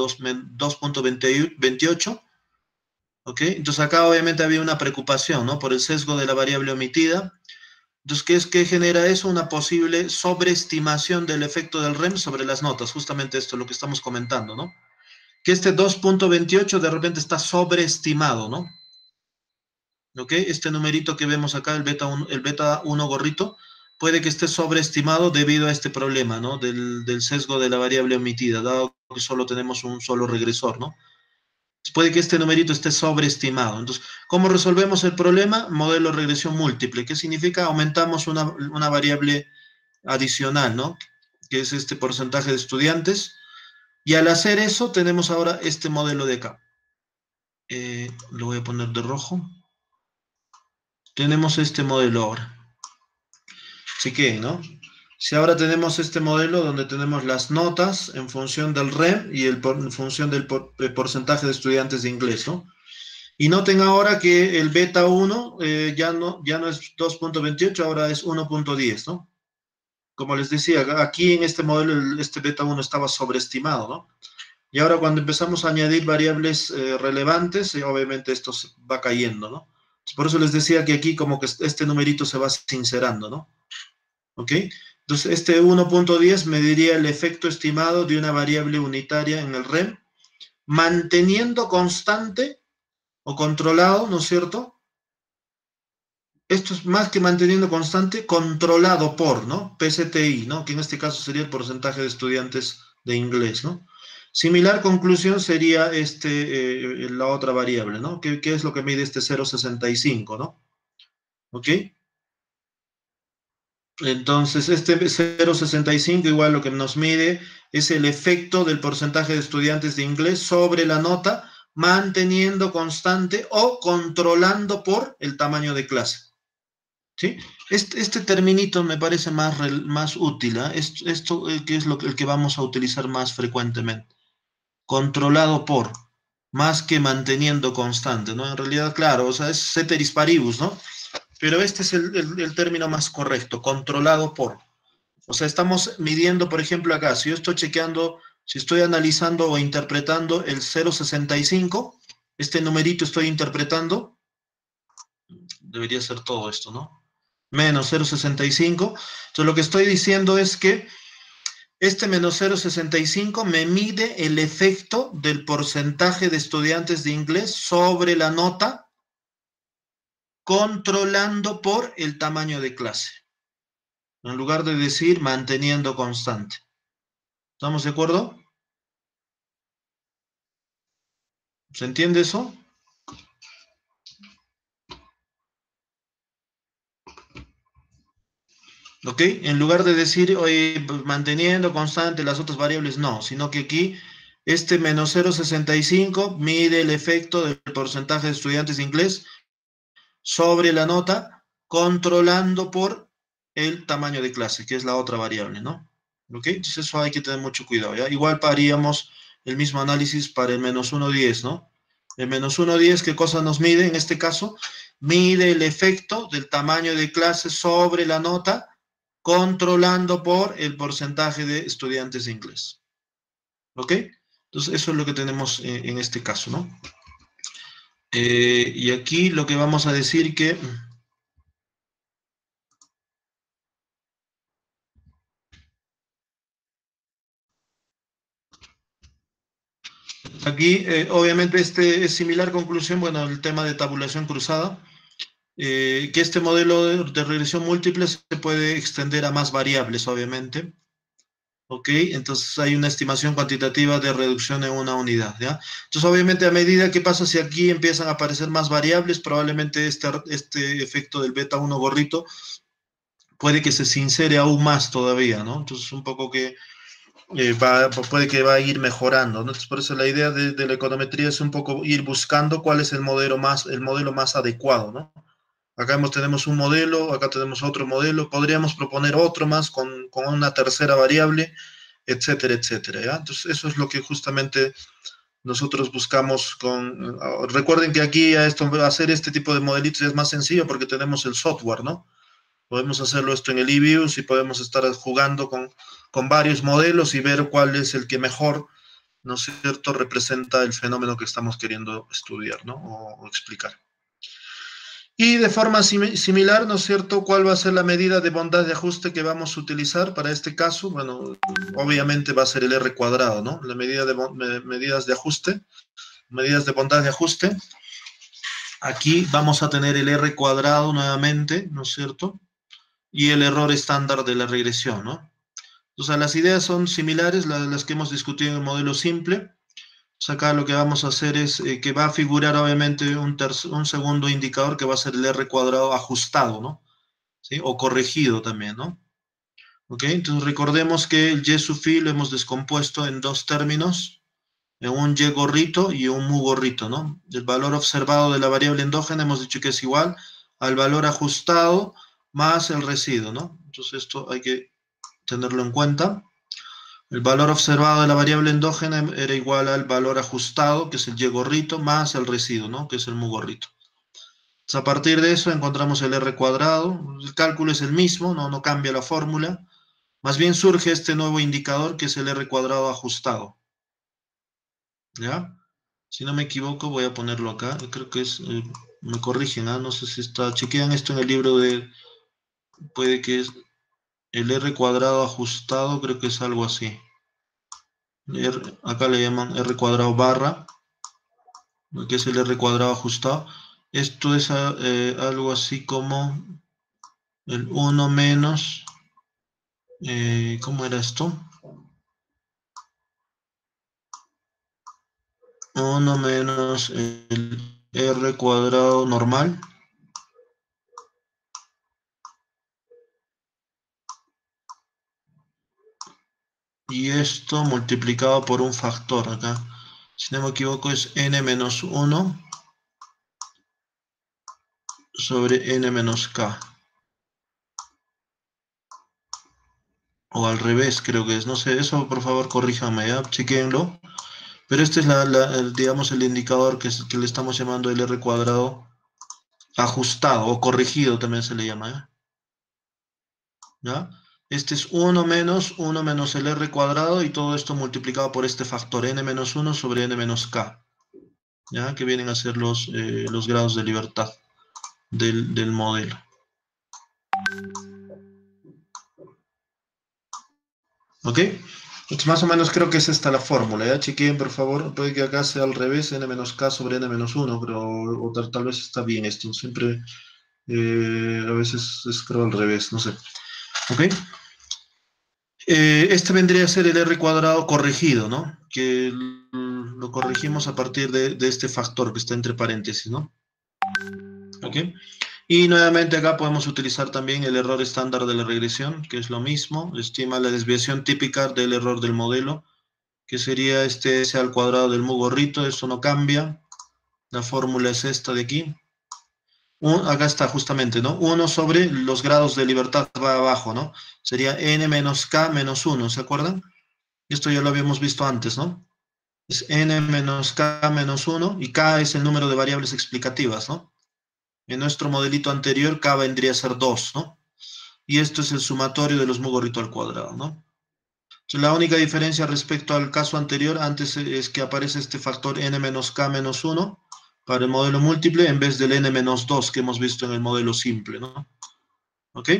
2.28. ¿Ok? Entonces acá obviamente había una preocupación, ¿no? Por el sesgo de la variable omitida. Entonces, ¿qué genera eso? Una posible sobreestimación del efecto del REM sobre las notas. Justamente esto es lo que estamos comentando, ¿no? Que este 2.28 de repente está sobreestimado, ¿no? ¿Ok? Este numerito que vemos acá, el beta 1 gorrito, puede que esté sobreestimado debido a este problema, ¿no? Del sesgo de la variable omitida, dado que solo tenemos un solo regresor, ¿no? Puede que este numerito esté sobreestimado. Entonces, ¿cómo resolvemos el problema? Modelo de regresión múltiple. ¿Qué significa? Aumentamos una variable adicional, ¿no? Que es este porcentaje de estudiantes. Y al hacer eso, tenemos ahora este modelo de acá. Lo voy a poner de rojo. Tenemos este modelo ahora. Así que, ¿no? Si ahora tenemos este modelo donde tenemos las notas en función del REM y en función del porcentaje de estudiantes de inglés, ¿no? Y noten ahora que el beta 1 ya no es 2.28, ahora es 1.10, ¿no? Como les decía, aquí en este modelo este beta 1 estaba sobreestimado, ¿no? Y ahora cuando empezamos a añadir variables relevantes, obviamente esto va cayendo, ¿no? Por eso les decía que aquí como que este numerito se va sincerando, ¿no? ¿Ok? Entonces este 1.10 mediría el efecto estimado de una variable unitaria en el REM, manteniendo constante o controlado, ¿no es cierto? Esto es más que manteniendo constante, controlado por, ¿no? PSTI, ¿no? Que en este caso sería el porcentaje de estudiantes de inglés, ¿no? Similar conclusión sería la otra variable, ¿no? ¿Qué es lo que mide este 0.65, ¿no? ¿Ok? Entonces, este 0.65 igual lo que nos mide es el efecto del porcentaje de estudiantes de inglés sobre la nota, manteniendo constante o controlando por el tamaño de clase. ¿Sí? Este terminito me parece más útil, ¿eh? Esto que es el que vamos a utilizar más frecuentemente. Controlado por, más que manteniendo constante, ¿no? En realidad, claro, o sea, es ceteris paribus, ¿no? Pero este es el término más correcto, controlado por. O sea, estamos midiendo, por ejemplo, acá, si yo estoy chequeando, si estoy analizando o interpretando el 0.65, este numerito estoy interpretando, debería ser todo esto, ¿no? Menos 0.65. Entonces, lo que estoy diciendo es que este menos 0.65 me mide el efecto del porcentaje de estudiantes de inglés sobre la nota, controlando por el tamaño de clase, en lugar de decir manteniendo constante. ¿Estamos de acuerdo? ¿Se entiende eso? ¿Ok? En lugar de decir, oye, pues, manteniendo constante las otras variables, no, sino que aquí este menos 0.65 mide el efecto del porcentaje de estudiantes de inglés sobre la nota, controlando por el tamaño de clase, que es la otra variable, ¿no? ¿Ok? Entonces eso hay que tener mucho cuidado, ¿ya? Igual haríamos el mismo análisis para el menos 1.10, ¿no? El menos 1.10, ¿qué cosa nos mide en este caso? Mide el efecto del tamaño de clase sobre la nota, controlando por el porcentaje de estudiantes de inglés. ¿Ok? Entonces eso es lo que tenemos en este caso, ¿no? Y aquí lo que vamos a decir que... Aquí, obviamente, este es similar conclusión, bueno, el tema de tabulación cruzada, que este modelo de regresión múltiple se puede extender a más variables, obviamente. ¿Ok? Entonces hay una estimación cuantitativa de reducción en una unidad, ¿ya? Entonces, obviamente, a medida que pasa, si aquí empiezan a aparecer más variables, probablemente este efecto del beta 1 gorrito puede que se sincere aún más todavía, ¿no? Entonces, un poco que puede que va a ir mejorando, ¿no? Entonces, por eso la idea de la econometría es un poco ir buscando cuál es el modelo más adecuado, ¿no? Acá tenemos un modelo, acá tenemos otro modelo, podríamos proponer otro más con una tercera variable, etcétera, etcétera, ¿ya? Entonces, eso es lo que justamente nosotros buscamos recuerden que aquí hacer este tipo de modelitos es más sencillo porque tenemos el software, ¿no? Podemos hacerlo esto en el eViews y podemos estar jugando con varios modelos y ver cuál es el que mejor, ¿no es cierto?, representa el fenómeno que estamos queriendo estudiar, ¿no? O explicar. Y de forma similar, ¿no es cierto?, ¿cuál va a ser la medida de bondad de ajuste que vamos a utilizar para este caso? Bueno, obviamente va a ser el R cuadrado, ¿no? La medida de medidas de ajuste, medidas de bondad de ajuste. Aquí vamos a tener el R cuadrado nuevamente, ¿no es cierto?, y el error estándar de la regresión, ¿no? O sea, las ideas son similares, las que hemos discutido en el modelo simple. Pues acá lo que vamos a hacer es que va a figurar obviamente un segundo indicador que va a ser el R cuadrado ajustado, ¿no? ¿Sí? O corregido también, ¿no? ¿Ok? Entonces recordemos que el Y sub phi lo hemos descompuesto en dos términos, en un Y gorrito y un mu gorrito, ¿no? El valor observado de la variable endógena hemos dicho que es igual al valor ajustado más el residuo, ¿no? Entonces esto hay que tenerlo en cuenta. El valor observado de la variable endógena era igual al valor ajustado, que es el Y gorrito, más el residuo, ¿no?, que es el mu gorrito. Entonces, a partir de eso encontramos el R cuadrado. El cálculo es el mismo, no cambia la fórmula. Más bien surge este nuevo indicador, que es el R cuadrado ajustado. ¿Ya? Si no me equivoco, voy a ponerlo acá. Creo que es... me corrigen, ¿ah? No sé si está... Chequean esto en el libro de... Puede que es el R cuadrado ajustado, creo que es algo así. Acá le llaman R cuadrado barra, que es el R cuadrado ajustado. Esto es algo así como el 1 menos, ¿cómo era esto? 1 menos el R cuadrado normal. Y esto multiplicado por un factor acá. Si no me equivoco es n menos 1 sobre n menos k. O al revés creo que es. No sé, eso por favor corríjame, ¿ya? Chequenlo. Pero este es digamos, el indicador que le estamos llamando el R cuadrado ajustado o corregido también se le llama, ¿eh? ¿Ya? Este es 1 menos el R cuadrado y todo esto multiplicado por este factor n menos 1 sobre n menos k, ¿ya? Que vienen a ser los grados de libertad del modelo. ¿Ok? Entonces, más o menos creo que es esta la fórmula, ¿ya? Chequen, por favor. Puede que acá sea al revés, n menos k sobre n menos 1, pero tal vez está bien esto. Siempre, a veces es creo al revés, no sé. ¿Ok? Este vendría a ser el R cuadrado corregido, ¿no? Que lo corregimos a partir de este factor que está entre paréntesis, ¿no? ¿Ok? Y nuevamente acá podemos utilizar también el error estándar de la regresión, que es lo mismo. Estima la desviación típica del error del modelo, que sería este S al cuadrado del mu gorrito. Eso no cambia. La fórmula es esta de aquí. Acá está justamente, ¿no? 1 sobre los grados de libertad va abajo, ¿no? Sería n menos k menos 1, ¿se acuerdan? Esto ya lo habíamos visto antes, ¿no? Es n menos k menos 1 y k es el número de variables explicativas, ¿no? En nuestro modelito anterior k vendría a ser 2, ¿no? Y esto es el sumatorio de los mu gorrito al cuadrado, ¿no? Entonces, la única diferencia respecto al caso anterior, antes es que aparece este factor n menos k menos 1 para el modelo múltiple en vez del n menos 2 que hemos visto en el modelo simple, ¿no? ¿Ok?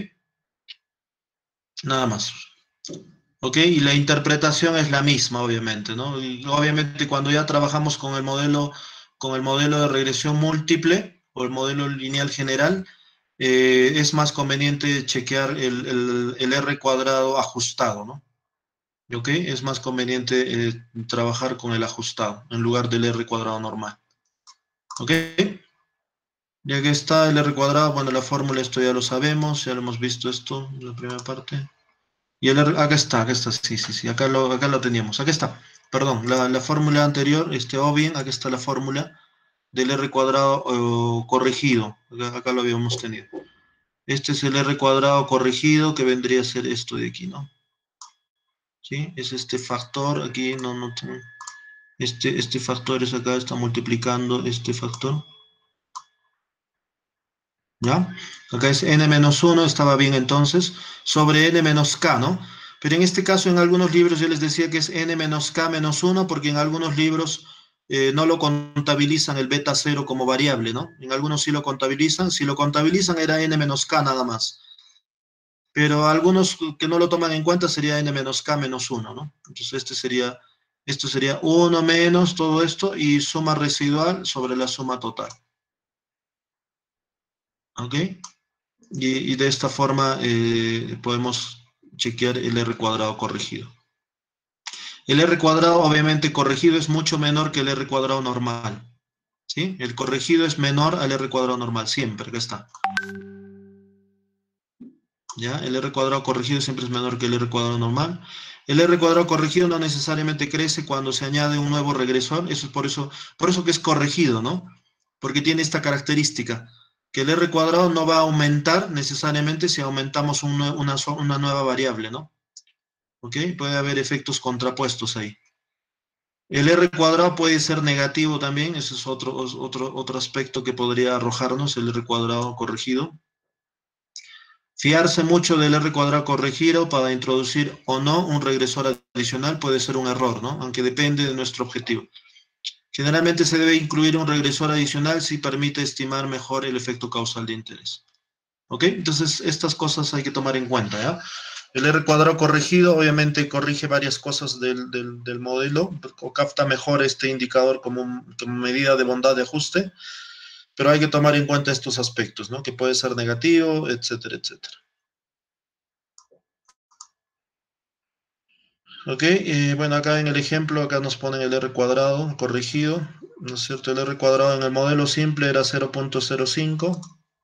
Nada más. ¿Ok? Y la interpretación es la misma, obviamente, ¿no? Y obviamente cuando ya trabajamos con el modelo de regresión múltiple o el modelo lineal general, es más conveniente chequear el R cuadrado ajustado, ¿no? ¿Ok? Es más conveniente trabajar con el ajustado en lugar del R cuadrado normal. ¿Ok? Ya que está el R cuadrado, bueno, la fórmula esto ya lo sabemos, ya lo hemos visto esto en la primera parte. Y el R, acá está, sí, acá lo teníamos, acá está. Perdón, la fórmula anterior, o bien, acá está la fórmula del R cuadrado corregido, acá lo habíamos tenido. Este es el R cuadrado corregido que vendría a ser esto de aquí, ¿no? ¿Sí? Es este factor, aquí no tengo. Este factor es acá, está multiplicando este factor. ¿Ya? Acá es n menos 1, estaba bien entonces, sobre n menos k, ¿no? Pero en este caso, en algunos libros yo les decía que es n menos k menos 1, porque en algunos libros no lo contabilizan el beta 0 como variable, ¿no? En algunos sí lo contabilizan, si lo contabilizan era n menos k nada más. Pero algunos que no lo toman en cuenta sería n menos k menos 1, ¿no? Entonces esto sería 1 menos todo esto y suma residual sobre la suma total. ¿Ok? Y de esta forma podemos chequear el R cuadrado corregido. El R cuadrado obviamente corregido es mucho menor que el R cuadrado normal. ¿Sí? El corregido es menor al R cuadrado normal, siempre, acá está. ¿Ya? El R cuadrado corregido siempre es menor que el R cuadrado normal. El R cuadrado corregido no necesariamente crece cuando se añade un nuevo regresor, eso es por eso que es corregido, ¿no? Porque tiene esta característica, que el R cuadrado no va a aumentar necesariamente si aumentamos una nueva variable, ¿no? ¿Ok? Puede haber efectos contrapuestos ahí. El R cuadrado puede ser negativo también, ese es otro aspecto que podría arrojarnos el R cuadrado corregido. Fiarse mucho del R cuadrado corregido para introducir o no un regresor adicional puede ser un error, ¿no? Aunque depende de nuestro objetivo. Generalmente se debe incluir un regresor adicional si permite estimar mejor el efecto causal de interés. ¿Ok? Entonces, estas cosas hay que tomar en cuenta, ¿ya? El R cuadrado corregido obviamente corrige varias cosas del modelo, o capta mejor este indicador como medida de bondad de ajuste, pero hay que tomar en cuenta estos aspectos, ¿no? Que puede ser negativo, etcétera, etcétera. Ok, bueno, acá en el ejemplo, acá nos ponen el R cuadrado corregido, ¿no es cierto? El R cuadrado en el modelo simple era 0.05.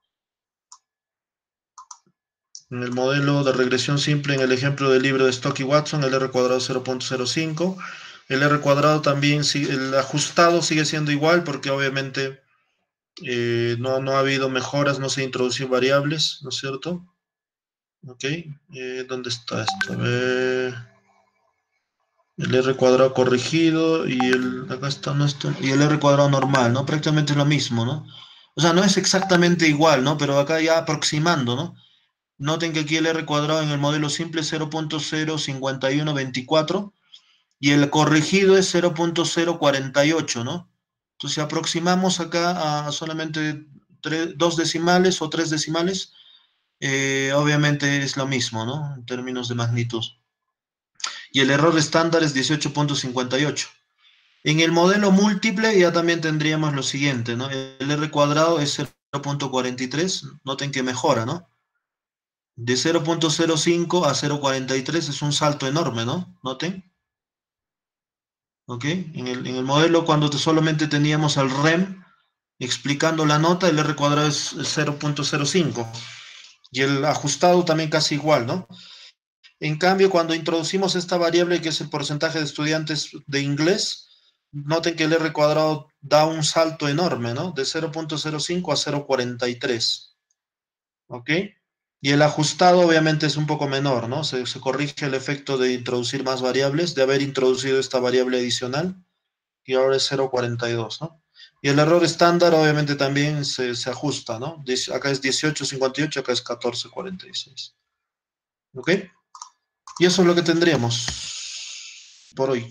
En el modelo de regresión simple, en el ejemplo del libro de Stock y Watson, el R cuadrado es 0.05. El R cuadrado también, el ajustado sigue siendo igual porque obviamente no ha habido mejoras, no se introducen variables, ¿no es cierto? Ok, ¿dónde está esto? A ver, el R cuadrado corregido y acá está, no está, y el R cuadrado normal, ¿no? Prácticamente es lo mismo, ¿no? O sea, no es exactamente igual, ¿no? Pero acá ya aproximando, ¿no? Noten que aquí el R cuadrado en el modelo simple es 0.05124 y el corregido es 0.048, ¿no? Entonces, si aproximamos acá a solamente dos decimales o tres decimales, obviamente es lo mismo, ¿no? En términos de magnitud. Y el error estándar es 18.58. En el modelo múltiple ya también tendríamos lo siguiente, ¿no? El R cuadrado es 0.43, noten que mejora, ¿no? De 0.05 a 0.43 es un salto enorme, ¿no? Noten. ¿Ok? En el modelo cuando solamente teníamos al REM explicando la nota, el R cuadrado es 0.05 y el ajustado también casi igual, ¿no? En cambio, cuando introducimos esta variable que es el porcentaje de estudiantes de inglés, noten que el R cuadrado da un salto enorme, ¿no? De 0.05 a 0.43. ¿Ok? Y el ajustado obviamente es un poco menor, ¿no? Se corrige el efecto de introducir más variables, de haber introducido esta variable adicional, y ahora es 0.42, ¿no? Y el error estándar obviamente también se ajusta, ¿no? Acá es 18.58, acá es 14.46. ¿Ok? Y eso es lo que tendríamos por hoy.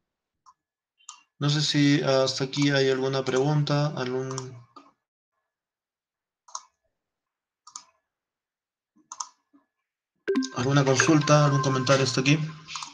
No sé si hasta aquí hay alguna pregunta, alguna consulta, algún comentario hasta aquí.